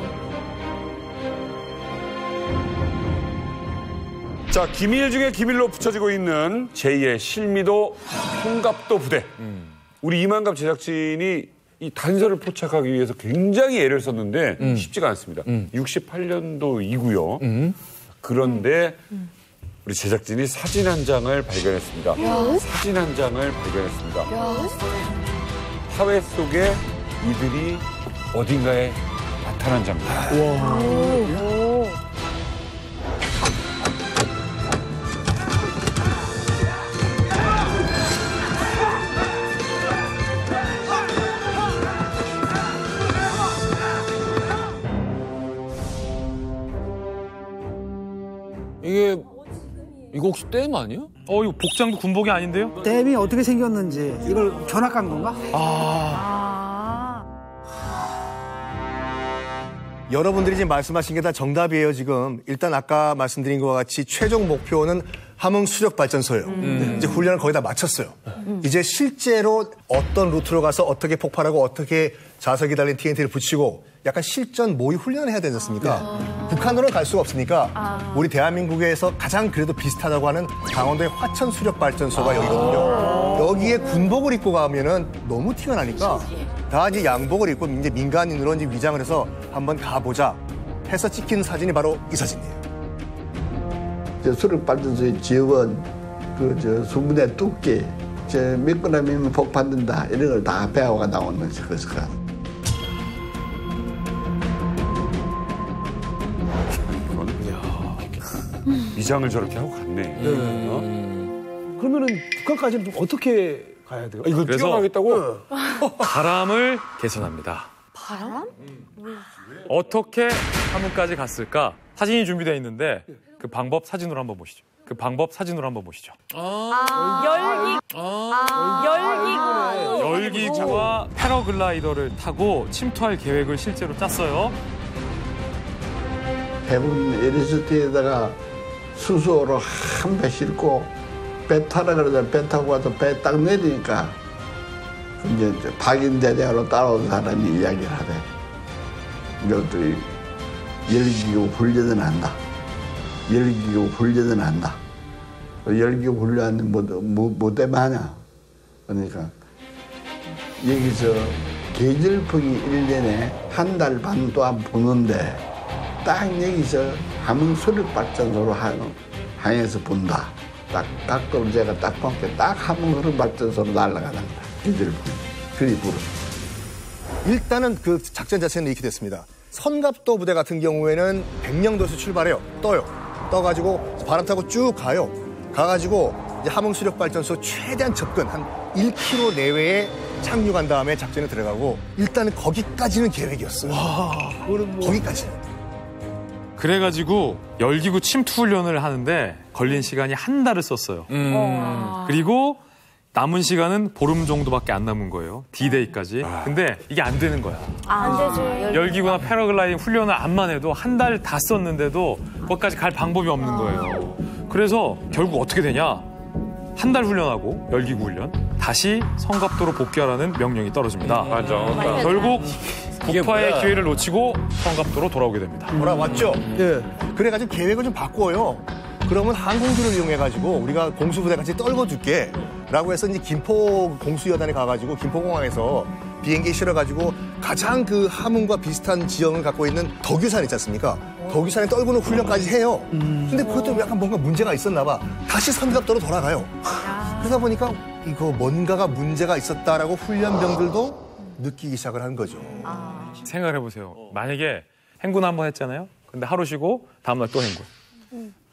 자, 기밀 중에 기밀로 붙여지고 있는 제2의 실미도 송갑도 부대. 우리 이만갑 제작진이 이 단서를 포착하기 위해서 굉장히 애를 썼는데 쉽지가 않습니다. 68년도이고요. 그런데 우리 제작진이 사진 한 장을 발견했습니다. 사진 한 장을 발견했습니다. 사회 속에 이들이 어딘가에 나타난 장면. 이거 혹시 댐 아니야? 이거 복장도 군복이 아닌데요? 댐이 어떻게 생겼는지 이걸 견학한 건가? 여러분들이 지금 말씀하신 게 다 정답이에요, 지금. 일단 아까 말씀드린 것과 같이 최종 목표는 함흥 수력발전소예요. 이제 훈련을 거의 다 마쳤어요. 이제 실제로 어떤 루트로 가서 어떻게 폭발하고 어떻게 자석이 달린 TNT를 붙이고 약간 실전 모의 훈련을 해야 되지 않습니까? 북한으로는 갈 수가 없으니까 우리 대한민국에서 가장 그래도 비슷하다고 하는 강원도의 화천 수력발전소가 여기거든요. 여기에 군복을 입고 가면은 너무 티가 나니까 다 이제 양복을 입고 이제 민간인으로 이제 위장을 해서 한번 가보자 해서 찍힌 사진이 바로 이 사진이에요. 수력발전소의 지원, 수분의 두께, 몇 그램이면 폭발된다 이런 걸 다 배워가 나오는 것이가. 위장을 저렇게 하고 갔네. 그러면은 북한까지는 어떻게 가야 돼요? 이거 그래서 뛰어가겠다고? 바람을 개선합니다. 바람? 어떻게 함흥까지 갔을까? 사진이 준비되어 있는데 그 방법 사진으로 한번 보시죠. 열기구와 패러글라이더를 타고 침투할 계획을 실제로 짰어요. 해군 LST에다가 수소로 한 배 싣고 배 타라 그러자 배 타고 와서 배 딱 내리니까 이제 박인대대로 따라온 사람이 이야기를 하대. 이것들이 열기구 훈련을 한다. 열기구 훈련을 한다. 열기구 훈련은 뭐 때문에 하냐? 그러니까 여기서 계절풍이 1년에 한 달 반 동안 부는데 딱 여기서 함흥 수력발전소로 향해서 본다. 딱 각도를 제가 딱 보니까 딱 함흥 수력발전소로 날아가는 거다. 계절풍. 그리 불어. 일단은 그 작전 자체는 이렇게 됐습니다. 선갑도 부대 같은 경우에는 백령도에서 출발해요. 떠요. 떠가지고 바람 타고 쭉 가요. 가가지고 이제 함흥 수력발전소 최대한 접근 한 1km 내외에 착륙한 다음에 작전에 들어가고 일단은 거기까지는 계획이었어요. 거기까지. 그래가지고 열기구 침투 훈련을 하는데 걸린 시간이 한 달을 썼어요. 그리고 남은 시간은 보름 정도밖에 안 남은 거예요. D-Day까지. 근데 이게 안 되는 거야. 안 되지. 열기구나 패러글라이딩 훈련을 암만 해도 한 달 다 썼는데도 거기까지 갈 방법이 없는 거예요. 그래서 결국 어떻게 되냐? 한 달 훈련하고 열기구 훈련 다시 성갑도로 복귀하라는 명령이 떨어집니다. 맞아. 결국 북파의 기회를 놓치고 성갑도로 돌아오게 됩니다. 돌아왔죠? 예. 그래가지고 계획을 좀 바꿔요. 그러면 항공기를 이용해가지고 우리가 공수부대 같이 떨궈줄게. 라고 해서 이제 김포 공수여단에 가가지고 김포공항에서 비행기 실어가지고 가장 그 함흥과 비슷한 지형을 갖고 있는 덕유산 있지 않습니까? 덕유산에 떨구는 훈련까지 해요. 근데 그것도 약간 뭔가 문제가 있었나 봐. 다시 선갑도로 돌아가요. 그러다 보니까 이거 뭔가가 문제가 있었다라고 훈련병들도 느끼기 시작을 한 거죠. 생각을 해보세요. 만약에 행군 한번 했잖아요. 근데 하루 쉬고 다음날 또 행군.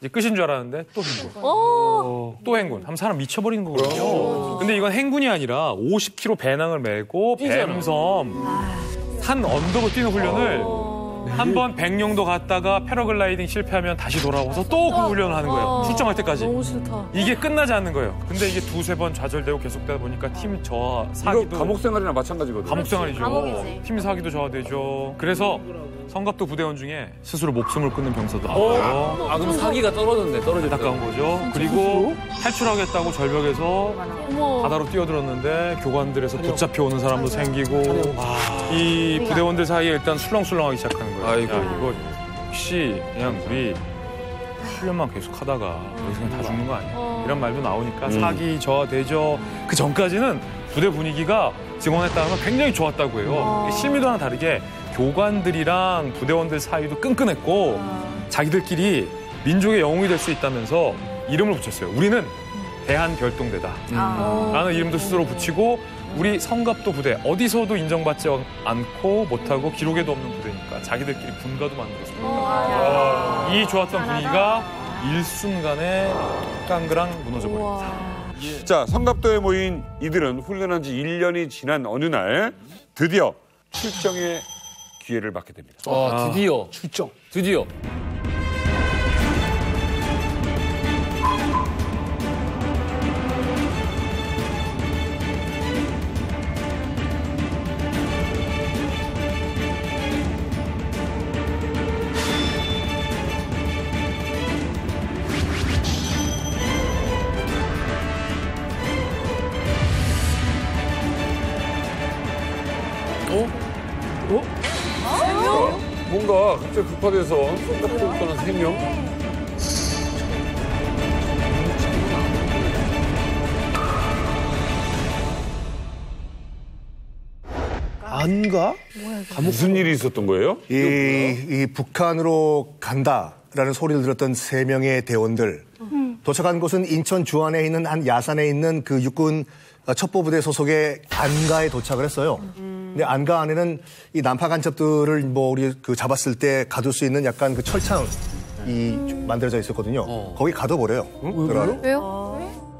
이제 끝인 줄 알았는데 또 행군. 또 행군. 하면 사람 미쳐버리는 거거든요. 근데 이건 행군이 아니라 50km 배낭을 메고 뱀섬 산 언덕을 뛰는 훈련을 한 번 백령도 갔다가 패러글라이딩 실패하면 다시 돌아와서 또 그 훈련을 하는 거예요. 출정할 때까지. 너무 싫다. 이게 끝나지 않는 거예요. 근데 이게 두세 번 좌절되고 계속되다 보니까 팀 저하 사기도. 이거 감옥 생활이랑 마찬가지거든요. 감옥 생활이죠. 감옥이지. 팀 사기도 저하되죠. 그래서 성갑도 부대원 중에 스스로 목숨을 끊는 병사도 많고요. 아, 그럼 사기가 떨어졌다. 안타까운 거죠. 그리고 탈출하겠다고 절벽에서 바다로 뛰어들었는데 교관들에서 붙잡혀 오는 사람도 생기고 이 부대원들 사이에 일단 술렁술렁하기 시작하는 거예요. 아이고. 야, 이거 혹시 그냥 우리 훈련만 계속 하다가 여기서 그냥 다 죽는 거 아니야? 이런 말도 나오니까 사기 저하되죠. 그 전까지는 부대 분위기가 증언에 따르면 굉장히 좋았다고 해요. 실미도와는 다르게 교관들이랑 부대원들 사이도 끈끈했고 자기들끼리 민족의 영웅이 될 수 있다면서 이름을 붙였어요. 우리는 대한별동대다 라는 이름도 스스로 붙이고 우리 성갑도 부대 어디서도 인정받지 않고 못하고 기록에도 없는 부대니까 자기들끼리 분가도 만들었습니다. 이 좋았던 분위기가 일순간에 깡그랑 무너져 버립니다. 자, 성갑도에 모인 이들은 훈련한 지 1년이 지난 어느 날 드디어 출정의 기회를 받게 됩니다. 드디어. 출정. 드디어. 뭔가 갑자기 급파돼서 성갑도 떠난 3명? 안 가? 무슨 일이 있었던 거예요? 이 북한으로 간다라는 소리를 들었던 3명의 대원들. 도착한 곳은 인천 주안에 있는 한 야산에 있는 그 육군 첩보부대 소속의 안가에 도착을 했어요. 근데 안가 안에는 이 난파 간첩들을 뭐 우리 그 잡았을 때 가둘 수 있는 약간 그 철창이 만들어져 있었거든요. 거기 가둬버려요. 왜요?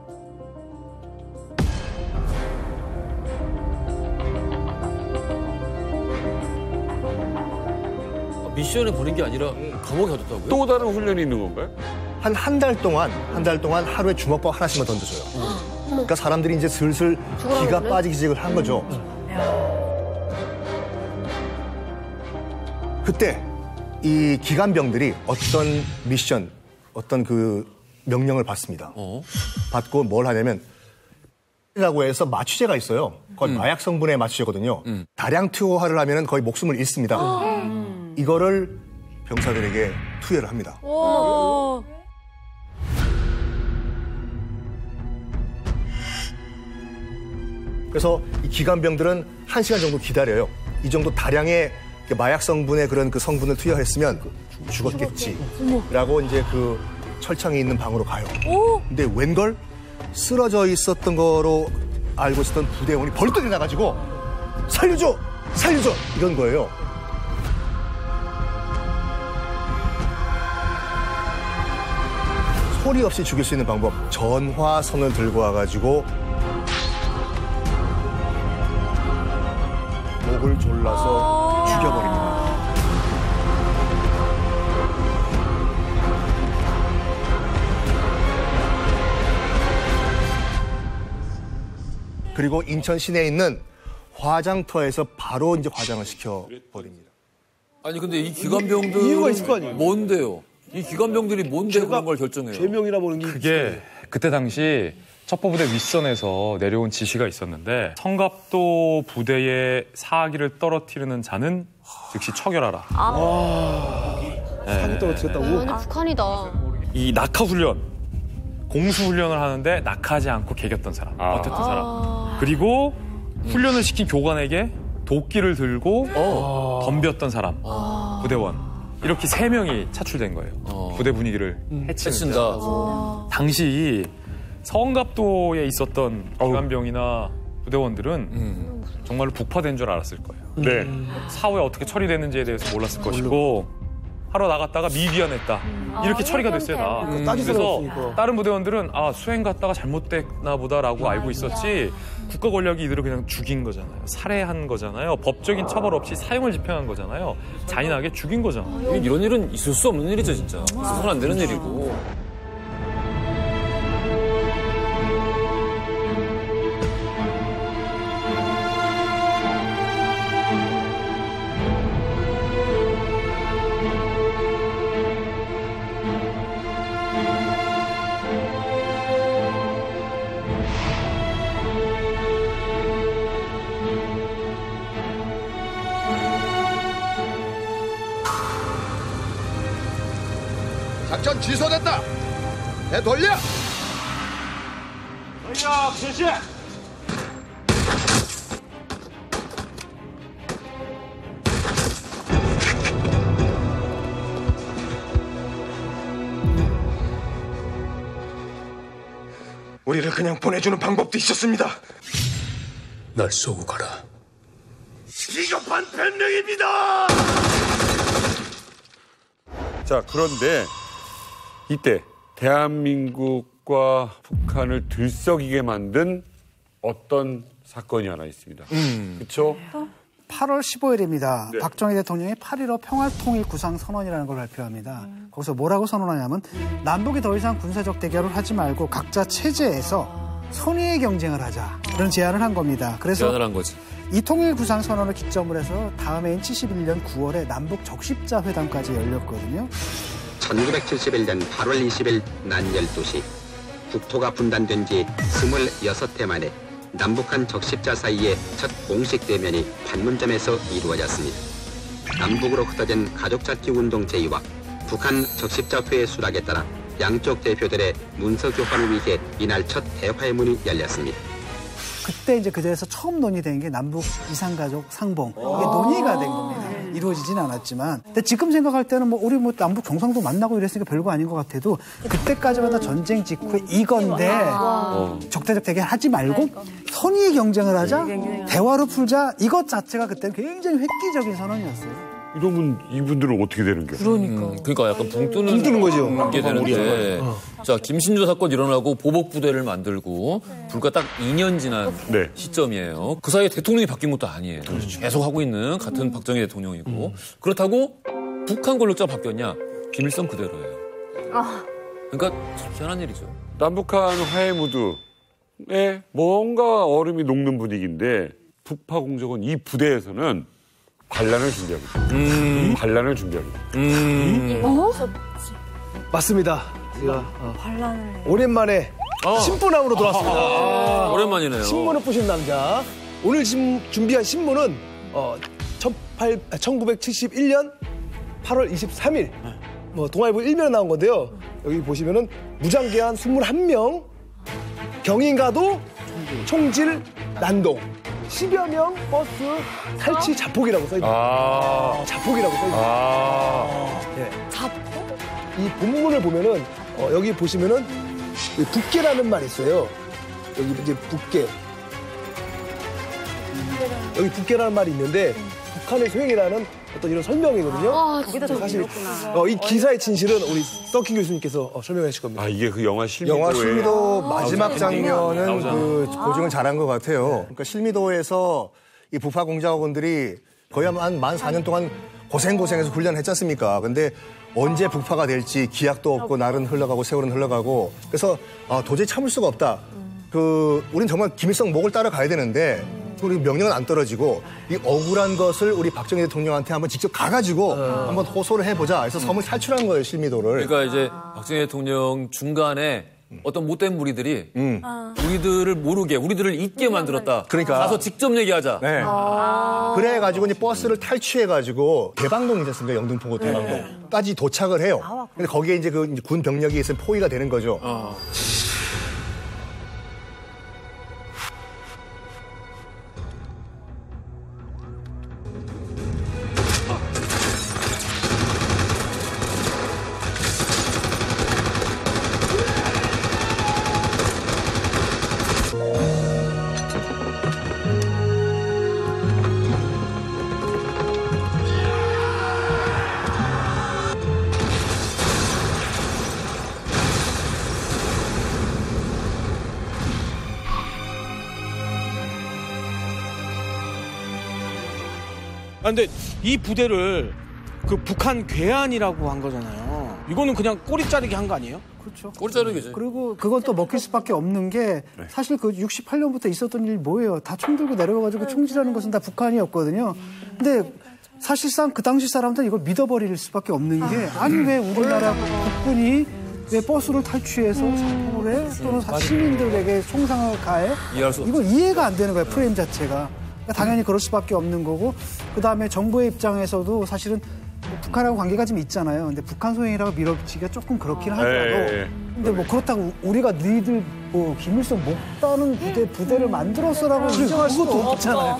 미션에 보낸 게 아니라 감옥에 가뒀다고요? 또 다른 훈련이 있는 건가요? 한 달 동안 하루에 주먹밥 하나씩만 던져줘요. 그러니까 사람들이 이제 슬슬 기가 빠지기 시작을 한 거죠. 그때 이 기관병들이 어떤 미션, 어떤 그 명령을 받습니다. 받고 뭘 하냐면 라고 해서 마취제가 있어요. 거의 마약 성분의 마취제거든요. 다량 투여를 하면 거의 목숨을 잃습니다. 이거를 병사들에게 투여를 합니다. 그래서 이 기관병들은 1시간 정도 기다려요. 이 정도 다량의 마약 성분의 그런 그 성분을 투여했으면 죽었겠지라고 이제 그 철창이 있는 방으로 가요. 근데 웬걸 쓰러져 있었던 거로 알고 있었던 부대원이 벌떡 일어나가지고 살려줘! 살려줘! 이런 거예요. 소리 없이 죽일 수 있는 방법, 전화선을 들고 와가지고 목을 졸라서 죽여버립니다. 그리고 인천 시내에 있는 화장터에서 바로 이제 화장을 시켜버립니다. 아니 근데 이 기관병들 이유가 있을 거 아니에요? 뭔데요? 이 기관병들이 뭔데 그런 걸 결정해요? 죄명이라 보는 게 그게 그때 당시 첩보부대 윗선에서 내려온 지시가 있었는데 성갑도 부대의 사기를 떨어뜨리는 자는 즉시 처결하라. 사기 떨어뜨렸다고? 완전 북한이다. 이 낙하 훈련, 공수 훈련을 하는데 낙하하지 않고 개겼던 사람, 버텼던 사람. 그리고 훈련을 시킨 교관에게 도끼를 들고 덤볐던 사람, 부대원. 이렇게 3명이 차출된 거예요. 부대 분위기를 해친다. 당시 성갑도에 있었던 기관병이나 부대원들은 정말로 북파된 줄 알았을 거예요. 네. 사후에 어떻게 처리됐는지에 대해서 몰랐을 것이고 하러 나갔다가 미비한했다. 이렇게 처리가 됐어요, 다. 그래서 다른 부대원들은 수행 갔다가 잘못됐나 보다라고 알고 있었지 국가 권력이 이들을 그냥 죽인 거잖아요. 살해한 거잖아요. 법적인 처벌 없이 사형을 집행한 거잖아요. 잔인하게 죽인 거잖아요. 이런 일은 있을 수 없는 일이죠, 진짜. 있어서는 안 되는 일이고. 작전 취소됐다. 배 돌려. 돌려, 실시. 우리를 그냥 보내주는 방법도 있었습니다. 날 쏘고 가라. 비겁한 변명입니다. 자, 그런데 이때 대한민국과 북한을 들썩이게 만든 어떤 사건이 하나 있습니다. 그렇죠? 8월 15일입니다. 네. 박정희 대통령이 8.15 평화통일 구상선언이라는 걸 발표합니다. 거기서 뭐라고 선언하냐면 남북이 더 이상 군사적 대결을 하지 말고 각자 체제에서 선의의 경쟁을 하자. 이런 제안을 한 겁니다. 그래서 제안을 한 거지. 이 통일 구상 선언을 기점으로 해서 다음 해인 71년 9월에 남북 적십자 회담까지 열렸거든요. 1971년 8월 20일 낮 12시 국토가 분단된 지 26해 만에 남북한 적십자 사이의 첫 공식 대면이 판문점에서 이루어졌습니다. 남북으로 흩어진 가족 찾기 운동 제의와 북한 적십자 회의 수락에 따라 양쪽 대표들의 문서 교환을 위해 이날 첫 대화의 문이 열렸습니다. 그때 이제 그 자리에서 처음 논의된 게 남북 이산가족 상봉. 이게 논의가 된 겁니다. 이루어지진 않았지만. 근데 지금 생각할 때는 우리 남북 정상도 만나고 이랬으니까 별거 아닌 것 같아도 그때까지마다 전쟁 직후에 이건데 적대적 대결 하지 말고 선의의 경쟁을 하자, 대화로 풀자. 이것 자체가 그때는 굉장히 획기적인 선언이었어요. 이러면 이분들은 어떻게 되는 거예요? 그러니까 약간 붕 뜨는 거죠. 게 되는데. 자, 김신조 사건 일어나고 보복부대를 만들고 불과 딱 2년 지난 시점이에요. 그 사이에 대통령이 바뀐 것도 아니에요. 계속 하고 있는 같은 박정희 대통령이고. 그렇다고 북한 권력자가 바뀌었냐? 김일성 그대로예요. 그러니까 희한한 일이죠. 남북한 화해 무드에 뭔가 얼음이 녹는 분위기인데 북파 공작원 이 부대에서는 반란을 준비합니다. 반란을 준비합니다. 맞습니다. 제가 오랜만에 신부남으로 돌아왔습니다. 오랜만이네요. 신문을 뿌신 남자. 오늘 지금 준비한 신문은 1971년 8월 23일 동아일보 1면에 나온 건데요. 여기 보시면은 무장계한 21명, 경인가도 총질 난동, 10여 명 버스 탈취 자폭이라고 써있습니다. 자폭이라고 써있습니다. 자폭? 이 본문을 보면은 여기 보시면은 북계라는 말이 있어요. 여기 이제 북계. 여기 북계라는 말이 있는데 북한의 소행이라는 어떤 이런 설명이거든요. 사실 이 기사의 진실은 우리 서킹 교수님께서 설명해 주실 겁니다. 이게 그 영화 실미도의 영화 실미도 마지막 장면은 그 고증을 잘한 것 같아요. 그러니까 실미도에서 이 북파 공작원들이 거의 한 만 4년 동안 고생해서 훈련했지 않습니까? 근데 언제 북파가 될지 기약도 없고 날은 흘러가고 세월은 흘러가고 그래서 도저히 참을 수가 없다. 우린 정말 김일성 목을 따라가야 되는데 우리 명령은 안 떨어지고 이 억울한 것을 우리 박정희 대통령한테 한번 직접 가가지고 한번 호소를 해보자. 그래서 섬을 탈출한 거예요, 실미도를. 그러니까 이제 박정희 대통령 중간에 어떤 못된 무리들이 우리들을 모르게, 우리들을 잊게 만들었다. 그러니까 가서 직접 얘기하자. 네. 그래가지고 이제 버스를 탈취해가지고 대방동이 됐습니다. 영등포구 대방동까지 도착을 해요. 근데 거기에 이제 군 병력이 있으면 포위가 되는 거죠. 근데 이 부대를 그 북한 괴한이라고 한 거잖아요. 이거는 그냥 꼬리 자르기 한 거 아니에요? 그렇죠. 꼬리 자르기죠. 그리고 그건 또 먹힐 수밖에 없는 게 사실 그 68년부터 있었던 일 뭐예요? 다 총 들고 내려가가지고 총질하는 것은 다 북한이었거든요. 근데 사실상 그 당시 사람들은 이걸 믿어버릴 수밖에 없는 게 아니 왜 우리나라 국군이 왜 버스를 탈취해서 사포를 해? 또는 시민들에게 총상을 가해? 이거 이해가 안 되는 거예요. 프레임 자체가. 그러니까 당연히 그럴 수밖에 없는 거고 그다음에 정부의 입장에서도 사실은 북한하고 관계가 좀 있잖아요. 근데 북한 소행이라고 밀어붙이기가 조금 그렇긴 하더라도 근데 뭐 그렇다고 우리가 너희들 뭐 김일성 못 따는 부대를 만들었어라고 인정할 수도 없잖아요.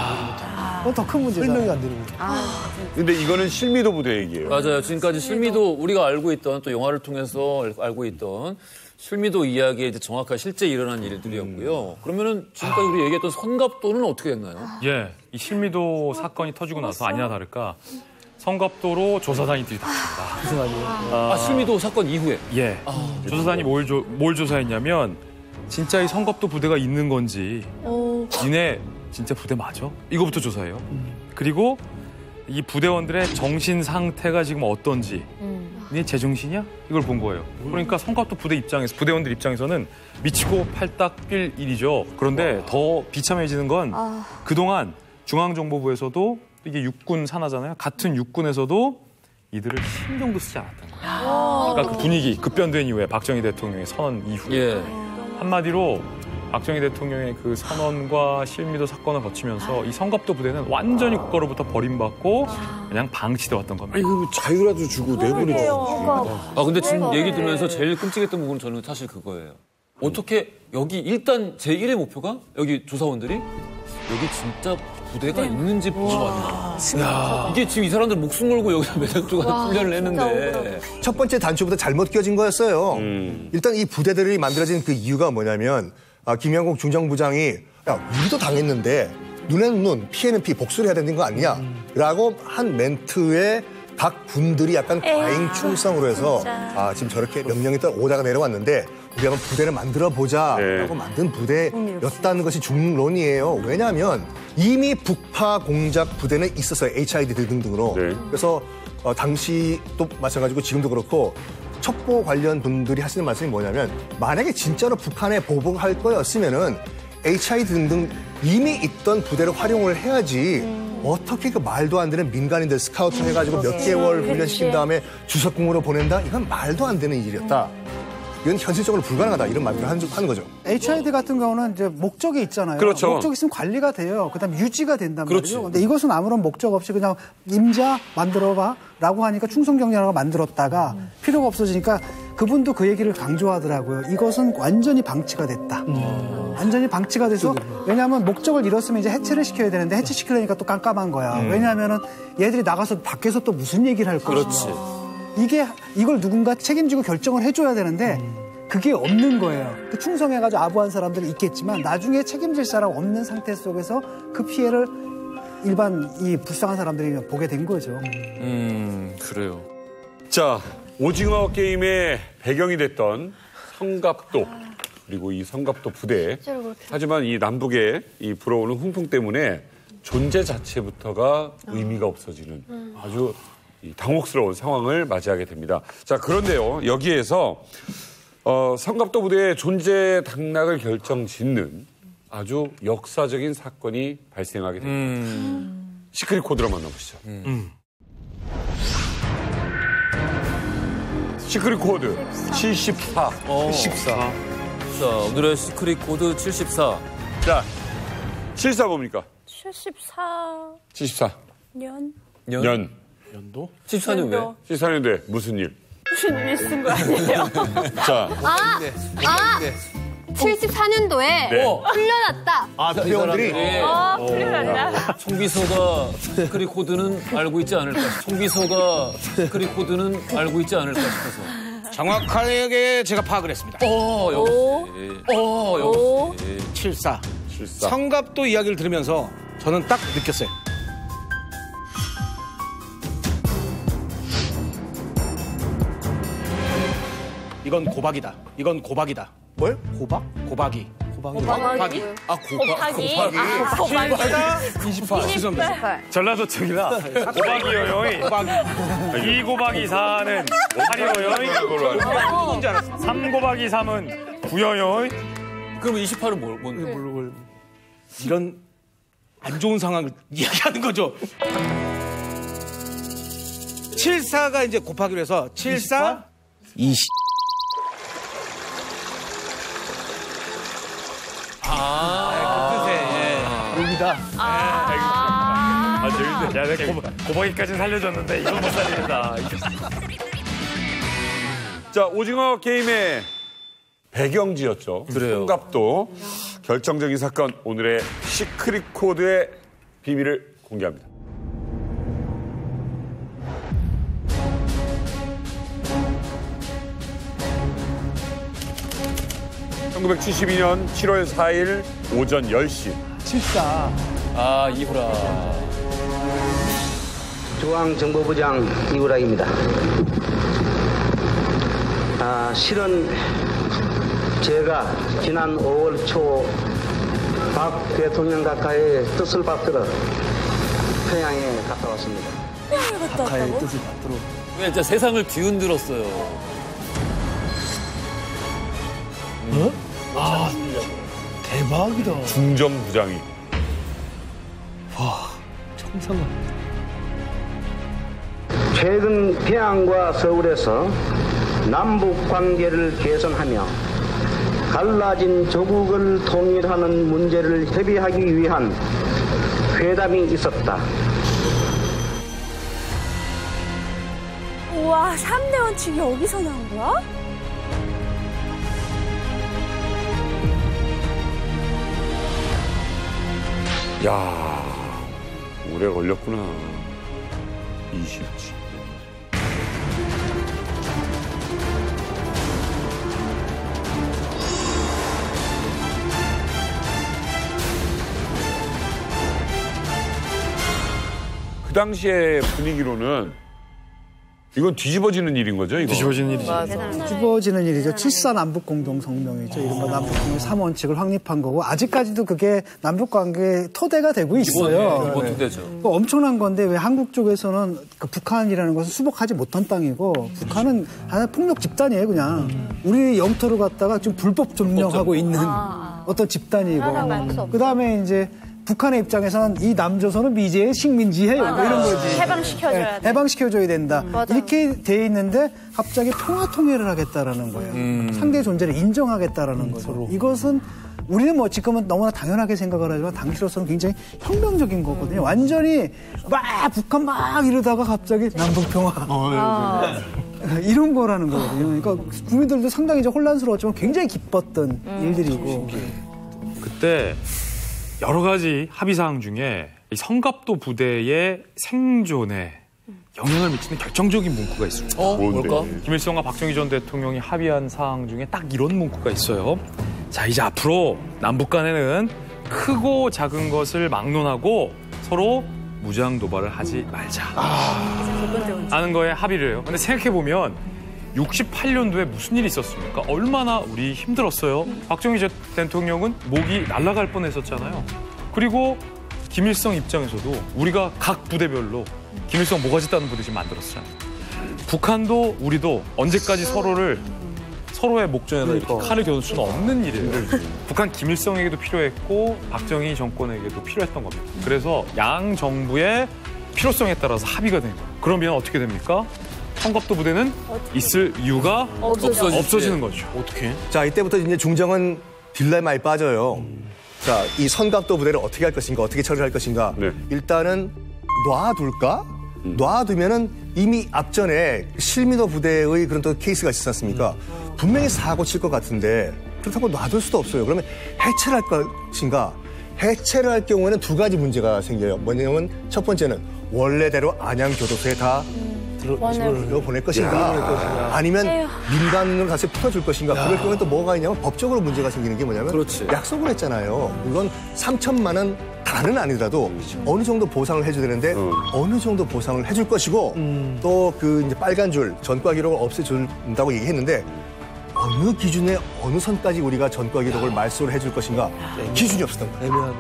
그건 더 큰 문제죠. 설명이 안 되는 거죠. 근데 이거는 실미도 부대 얘기예요. 맞아요. 지금까지 실미도 우리가 알고 있던 또 영화를 통해서 알고 있던 실미도 이야기에 이제 정확한 실제 일어난 일들이었고요. 그러면은 지금까지 우리 얘기했던 선갑도는 어떻게 됐나요? 예, 이 실미도 사건이 터지고 나서 아니나 다를까 성갑도로 조사단이 들이닥칩니다. 실미도 사건 이후에? 예. 조사단이 뭘 조사했냐면 진짜 이 성갑도 부대가 있는 건지 니네 진짜 부대 맞아? 이거부터 조사해요. 그리고 이 부대원들의 정신 상태가 지금 어떤지 니네 제정신이야? 이걸 본 거예요. 그러니까 성갑도 부대원들 입장에서는 미치고 팔딱 뛸 일이죠. 그런데 더 비참해지는 건 그동안 중앙정보부에서도 이게 육군 산하잖아요. 같은 육군에서도 이들을 신경도 쓰지 않았다는 거예요. 그러니까 그 분위기 급변된 이후에 박정희 대통령의 선언 이후에 한마디로 박정희 대통령의 그 선언과 실미도 사건을 거치면서 이 성갑도 부대는 완전히 국가로부터 버림받고 그냥 방치돼 왔던 겁니다. 아니 그 자유라도 주고 내보내죠. 근데 지금 얘기 들으면서 제일 끔찍했던 부분은 저는 사실 그거예요. 어떻게 여기 일단 제1의 목표가 여기 조사원들이 여기 진짜 부대가 있는지 보고 왔나. 이게 지금 이 사람들 목숨 걸고 여기서 몇 주간 훈련을 했는데. 첫 번째 단추부터 잘못 끼워진 거였어요. 일단 이 부대들이 만들어진 그 이유가 뭐냐면 김영국 중정부장이 야 우리도 당했는데 눈에는 눈, 피해는 피, 복수를 해야 되는 거 아니냐 라고 한 멘트에 각 군들이 약간 과잉 충성으로 해서 지금 저렇게 명령이 오다가 내려왔는데 우리 한번 부대를 만들어보자 라고 만든 부대였다는 것이 중론이에요. 왜냐하면 이미 북파 공작 부대는 있었어요. HID 등등으로. 그래서 당시 또 마찬가지고 지금도 그렇고 첩보 관련 분들이 하시는 말씀이 뭐냐면 만약에 진짜로 북한에 보복할 거였으면은 HID 등등 이미 있던 부대를 활용을 해야지 어떻게 그 말도 안 되는 민간인들 스카우트 해가지고 몇 개월 훈련시킨 다음에 주석궁으로 보낸다? 이건 말도 안 되는 일이었다. 이건 현실적으로 불가능하다. 이런 말들을 하는 거죠. HID 같은 경우는 이제 목적이 있잖아요. 그렇죠. 목적이 있으면 관리가 돼요. 그다음에 유지가 된단 말이에요. 근데 이것은 아무런 목적 없이 그냥 임자 만들어봐 라고 하니까 충성경량을 만들었다가 필요가 없어지니까 그분도 그 얘기를 강조하더라고요. 이것은 완전히 방치가 됐다. 완전히 방치가 돼서 왜냐하면 목적을 잃었으면 이제 해체를 시켜야 되는데 해체시키려니까 또 깜깜한 거야. 왜냐하면은 얘들이 나가서 밖에서 또 무슨 얘기를 할 것이냐. 이걸 누군가 책임지고 결정을 해줘야 되는데 그게 없는 거예요. 충성해가지고 아부한 사람들은 있겠지만 나중에 책임질 사람 없는 상태 속에서 그 피해를 일반 이 불쌍한 사람들이 보게 된 거죠. 그래요. 자, 오징어 게임의 배경이 됐던 성갑도 그리고 이 성갑도 부대. 하지만 이 남북의 이 불어오는 훈풍 때문에 존재 자체부터가 의미가 없어지는 아주 당혹스러운 상황을 맞이하게 됩니다. 자, 그런데요, 여기에서 성갑도 부대의 존재 당락을 결정짓는 아주 역사적인 사건이 발생하게 됩니다. 시크릿 코드로 만나보시죠. 시크릿 코드 74. 74. 자, 오늘의 시크릿 코드 74. 자, 74 뭡니까? 74. 74년. 연도? 74년 왜? 74년도에 무슨 일? 무슨 일 쓴 거 아니에요? 자. 74년도에 풀려났다. 부대원들이? 풀려났다. 총비서가 시크릿 코드는 알고 있지 않을까? 총비서가 시크릿 코드는 알고 있지 않을까 싶어서. 정확하게 제가 파악을 했습니다. 역시. 74. 성갑도 이야기를 들으면서 저는 딱 느꼈어요. 이건 고박이다. 뭘? 고박이. 곱하기? 곱하기. 곱하기. 28. 전라도 쪽이라 곱하기요요. 2 곱하기 4는 8이요요. 3 곱하기 3은 9요요. 그럼 28은 뭔데? 이런 안 좋은 상황을 이야기하는 거죠. 74가 이제 곱하기로 해서 74, 20. 여기다. 재밌네. 야, 내가 곱하기까지는 살려줬는데 이건 못 살리겠다. 자, 오징어 게임의 배경지였죠. 그래요. 성갑도. 결정적인 사건, 오늘의 시크릿 코드의 비밀을 공개합니다. (1972년 7월 4일) 오전 10시 74. 이후라. 중앙정보부장 이후락입니다. 실은 제가 지난 5월 초 박 대통령 가까이 뜻을 받들어 평양에 갔다 왔습니다. 가까이 뜻을 받들어. 진짜 세상을 뒤흔들었어요. 대박이다. 중전부장이. 와, 청상은. 최근 평양과 서울에서 남북 관계를 개선하며 갈라진 조국을 통일하는 문제를 협의하기 위한 회담이 있었다. 우와, 3대 원칙이 여기서 나온 거야? 야, 오래 걸렸구나. 27. 그 당시의 분위기로는 이건 뒤집어지는 일인 거죠, 이거? 뒤집어지는 일이죠. 뒤집어지는 일이죠. 7.4 남북공동성명이죠. 이른바 남북공동 3원칙을 확립한 거고 아직까지도 그게 남북관계의 토대가 되고 있어요. 기본 토대죠. 엄청난 건데 왜 한국 쪽에서는 그 북한이라는 것을 수복하지 못한 땅이고 북한은 하나 폭력 집단이에요, 그냥. 우리 영토를 갖다가 좀 불법 점령하고 있는 어떤 집단이고. 그다음에 이제 북한의 입장에서는 이 남조선은 미제의 식민지예요. 뭐 이런 거지. 해방시켜줘야 돼. 해방시켜줘야 된다. 맞아. 이렇게 돼 있는데 갑자기 통일을 하겠다라는 거예요. 상대의 존재를 인정하겠다라는 거죠. 이것은 우리는 뭐 지금은 너무나 당연하게 생각을 하지만 당시로서는 굉장히 혁명적인 거거든요. 완전히 막 북한 막 이러다가 갑자기 남북평화. 이런 거라는 거거든요. 그러니까 국민들도 상당히 좀 혼란스러웠지만 굉장히 기뻤던 일들이고. 그때 여러 가지 합의사항 중에 이 성갑도 부대의 생존에 영향을 미치는 결정적인 문구가 있습니다. 뭘까? 김일성과 박정희 전 대통령이 합의한 사항 중에 딱 이런 문구가 있어요. 자, 이제 앞으로 남북 간에는 크고 작은 것을 막론하고 서로 무장 도발을 하지 말자. 하는 거에 합의를 해요. 근데 생각해보면 68년도에 무슨 일이 있었습니까? 얼마나 우리 힘들었어요. 박정희 전 대통령은 목이 날아갈 뻔했었잖아요. 그리고 김일성 입장에서도 우리가 각 부대별로 김일성 모가지 따는 부대 지금 만들었잖아요. 북한도 우리도 언제까지 서로의 목전에다 이렇게 칼을 겨눌 수는 없는 일이에요. 북한 김일성에게도 필요했고 박정희 정권에게도 필요했던 겁니다. 그래서 양 정부의 필요성에 따라서 합의가 된 거예요. 그러면 어떻게 됩니까? 성갑도 부대는 있을 이유가 없어지는 거죠. 어떻게? 자, 이때부터 이제 중정은 딜레마에 빠져요. 자, 이 선갑도 부대를 어떻게 할 것인가, 어떻게 처리할 것인가. 네. 일단은 놔둘까? 놔두면은 이미 앞전에 실미도 부대의 그런 또 케이스가 있었지 않습니까? 분명히 사고 칠 것 같은데 그렇다고 놔둘 수도 없어요. 그러면 해체를 할 것인가? 해체를 할 경우에는 두 가지 문제가 생겨요. 뭐냐면 첫 번째는 원래대로 안양교도소에 다 보낼 것인가? 아니면 민간을 가서 풀어줄 것인가? 그럴 경우에 또 뭐가 있냐면 법적으로 문제가 생기는 게 뭐냐면 약속을 했잖아요. 물론 3천만 원 다는 아니더라도 어느 정도 보상을 해줘야 되는데 어느 정도 보상을 해줄 것이고 또 그 이제 빨간 줄 전과 기록을 없애준다고 얘기했는데 어느 기준에 어느 선까지 우리가 전과 기록을 말소를 해줄 것인가 기준이 없었던 거예요. 애매하네.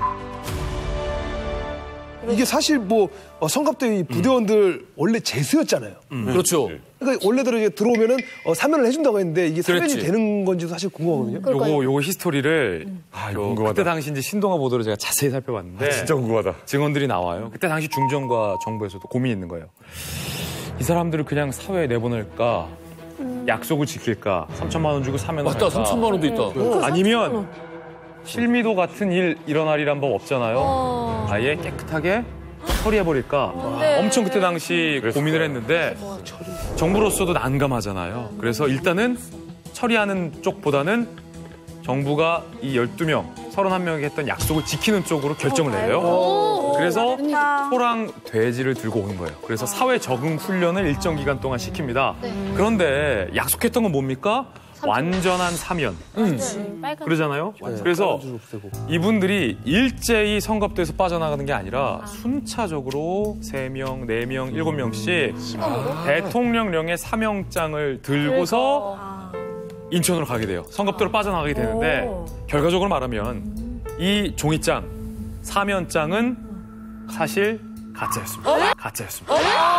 이게 사실 뭐 성갑대 부대원들 원래 재수였잖아요. 그렇죠. 그러니까 원래대로 이제 들어오면은 사면을 해준다고 했는데 이게 사면이 그렇지. 되는 건지도 사실 궁금하거든요. 요거 히스토리를 궁금하다. 그때 당시 이제 신동아 보도를 제가 자세히 살펴봤는데 진짜 궁금하다. 증언들이 나와요. 그때 당시 중정과 정부에서도 고민이 있는 거예요. 이 사람들을 그냥 사회에 내보낼까? 약속을 지킬까? 3천만 원 주고 사면을 맞다, 할까? 3천만 원도 있다. 아니면 실미도 같은 일 일어나리란 법 없잖아요. 아예 깨끗하게 처리해버릴까? 엄청 그때 당시 고민을 했는데 정부로서도 난감하잖아요. 그래서 일단은 처리하는 쪽보다는 정부가 이 12명, 31명에게 했던 약속을 지키는 쪽으로 결정을 내요. 그래서 소랑 돼지를 들고 오는 거예요. 그래서 사회 적응 훈련을 일정 기간 동안 시킵니다. 그런데 약속했던 건 뭡니까? 완전한 사면. 그러잖아요. 그래서 이분들이 일제히 성갑대에서 빠져나가는 게 아니라 순차적으로 3명, 4명, 7명씩 대통령령의 사명장을 들고서 인천으로 가게 돼요. 성갑대로 빠져나가게 되는데 결과적으로 말하면 이 종이장, 사면장은 사실 가짜였습니다. 가짜였습니다.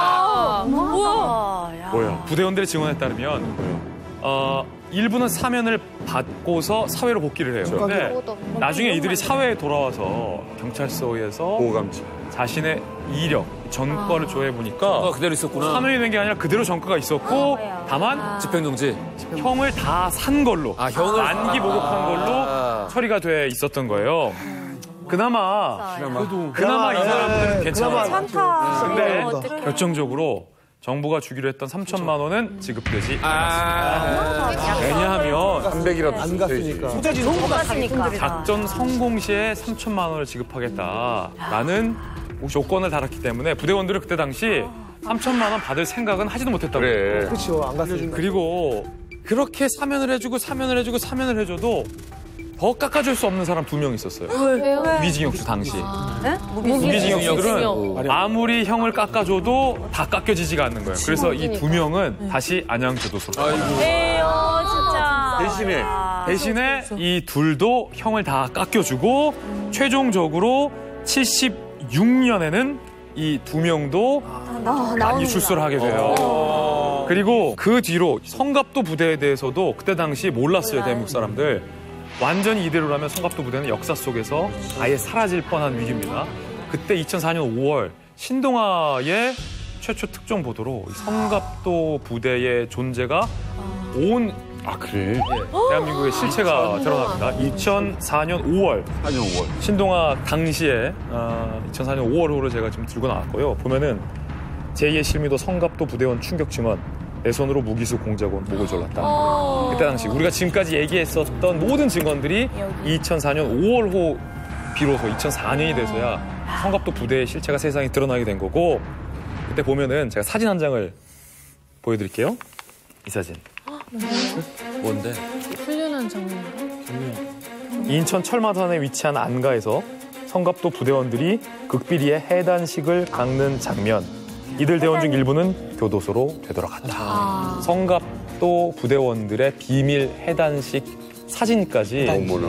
뭐야? 부대원들의 증언에 따르면 일부는 사면을 받고서 사회로 복귀를 해요. 그런데 나중에 이들이 사회에 돌아와서 경찰서에서 보호감치 자신의 이력, 전과를 조회해보니까 그대로 있었구나. 사면이 된 게 아니라 그대로 전과가 있었고 다만 집행정지. 형을 다 산 걸로 형을 만기 목욕한 걸로 처리가 돼 있었던 거예요. 그나마 이 사람들은 괜찮아요. 근데 결정적으로 정부가 주기로 했던 3천만 원은 지급되지 않았습니다. 왜냐하면 300이라도 안 갔으니까. 소재지 너무 갔으니까. 작전 성공 시에 3천만 원을 지급하겠다라는 조건을 달았기 때문에 부대원들은 그때 당시 3천만 원 받을 생각은 하지도 못했다고. 그래. 그렇죠. 안 갔으니까. 그리고 그렇게 사면을 해주고 해줘도 더 깎아줄 수 없는 사람 2명 있었어요. 왜요? 무기징역수 당시. 네? 무기징역수들은 아무리 형을 깎아줘도 다 깎여지지가 않는 거예요. 그래서 이 2명은 다시 안양교도소로. 에요, 진짜. 대신에 이 둘도 형을 다 깎여주고 최종적으로 76년에는 이 2명도 단위 출소를 하게 돼요. 그리고 그 뒤로 성갑도 부대에 대해서도 그때 당시 몰랐어요, 대한민국 사람들. 완전히 이대로라면 성갑도 부대는 역사 속에서 아예 사라질 뻔한 위기입니다. 그때 2004년 5월 신동아의 최초 특종 보도로 성갑도 부대의 존재가 온 대한민국의 실체가 드러납니다. 2004년 5월 신동아 당시에 2004년 5월호를 제가 지금 들고 나왔고요. 보면은 제2의 실미도 성갑도 부대원 충격 증언, 내 손으로 무기수 공작원 목을 졸랐다. 그때 당시 우리가 지금까지 얘기했었던 모든 증언들이 2004년 5월호 비로소 2004년이 돼서야 성갑도 부대의 실체가 세상에 드러나게 된 거고, 그때 보면은 제가 사진 한 장을 보여드릴게요. 이 사진. 뭔데? 훈련한 장면인가? 인천 철마산에 위치한 안가에서 성갑도 부대원들이 극비리에 해단식을 깎는 장면. 이들 대원 중 일부는 교도소로 되돌아갔다. 성갑도 부대원들의 비밀 해단식 사진까지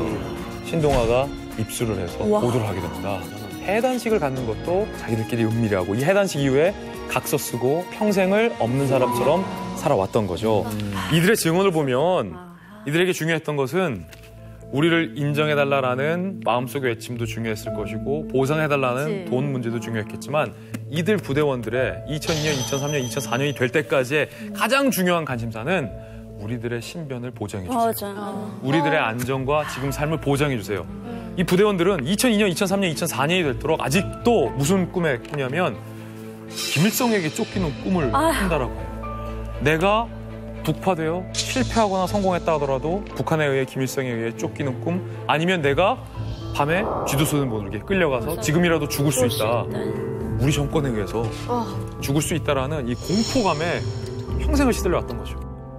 신동아가 입수를 해서 보도를 하게 됩니다. 해단식을 갖는 것도 자기들끼리 은밀하고 이 해단식 이후에 각서 쓰고 평생을 없는 사람처럼 살아왔던 거죠. 이들의 증언을 보면 이들에게 중요했던 것은 우리를 인정해달라는 마음속의 외침도 중요했을 것이고 보상해달라는 돈 문제도 중요했겠지만 이들 부대원들의 2002년, 2003년, 2004년이 될 때까지의 가장 중요한 관심사는 우리들의 신변을 보장해주세요. 우리들의 안정과 지금 삶을 보장해주세요. 이 부대원들은 2002년, 2003년, 2004년이 될도록 아직도 무슨 꿈에 꾸냐면 김일성에게 쫓기는 꿈을 꾼다라고 해요. 내가 북파되어 실패하거나 성공했다 하더라도 북한에 의해 김일성에 의해 쫓기는 꿈, 아니면 내가 밤에 쥐도쏘는 모르게 끌려가서 지금이라도 죽을 수 있다. 우리 정권에 의해서 죽을 수 있다라는 이 공포감에 평생을 시들려왔던 거죠.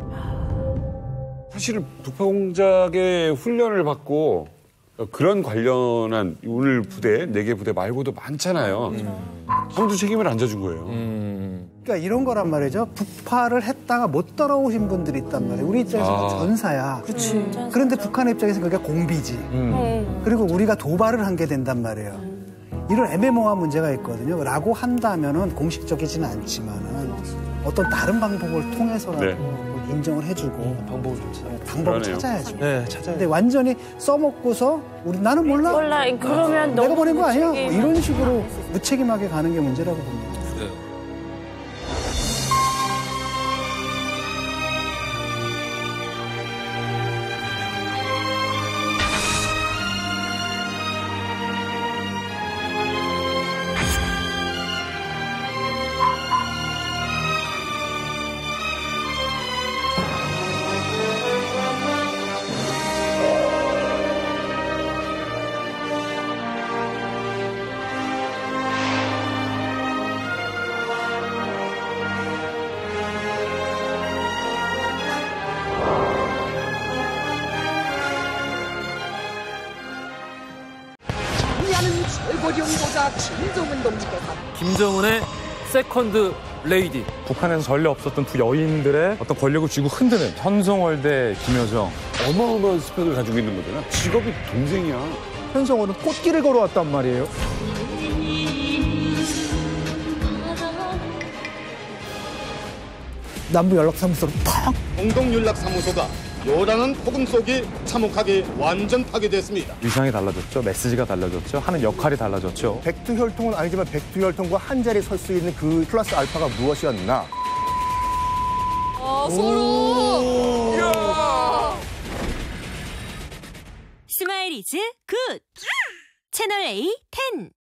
사실은 북파공작의 훈련을 받고 그런 관련한 오늘 부대, 4개 부대 말고도 많잖아요. 아무도 책임을 안 져준 거예요. 그러니까 이런 거란 말이죠. 북파를 했다가 못 돌아오신 분들이 있단 말이에요. 우리 입장에서 전사야. 그렇지. 그런데 북한의 입장에서 그게 공비지. 그리고 우리가 도발을 한 게 된단 말이에요. 이런 애매모호한 문제가 있거든요. 라고 한다면은 공식적이지는 않지만은 어떤 다른 방법을 통해서라도 네. 인정을 해주고 방법을 그러네요. 찾아야죠. 네, 찾아야죠. 근데 완전히 써먹고서 나는 몰라. 그러면 내가 너무 보낸 거 아니야. 뭐 무책임. 이런 식으로 무책임하게 가는 게 문제라고 봅니다. 최고 정보자 김정은 동지께서 김정은의 세컨드 레이디. 북한에서 전례 없었던 두 여인들의 어떤 권력을 쥐고 흔드는 현송월대 김여정. 어마어마한 스펙을 가지고 있는 거잖아. 직업이 동생이야. 현성호는 꽃길을 걸어왔단 말이에요. 남부 연락사무소로 팍. 공동연락사무소가 요란한 폭음 속에 참혹하게 완전 파괴됐습니다. 위상이 달라졌죠. 메시지가 달라졌죠. 하는 역할이 달라졌죠. 백두혈통은 아니지만 백두혈통과 한 자리에 설 수 있는 그 플러스 알파가 무엇이었나? 서로. 스마일 이즈 굿! 채널 A 10.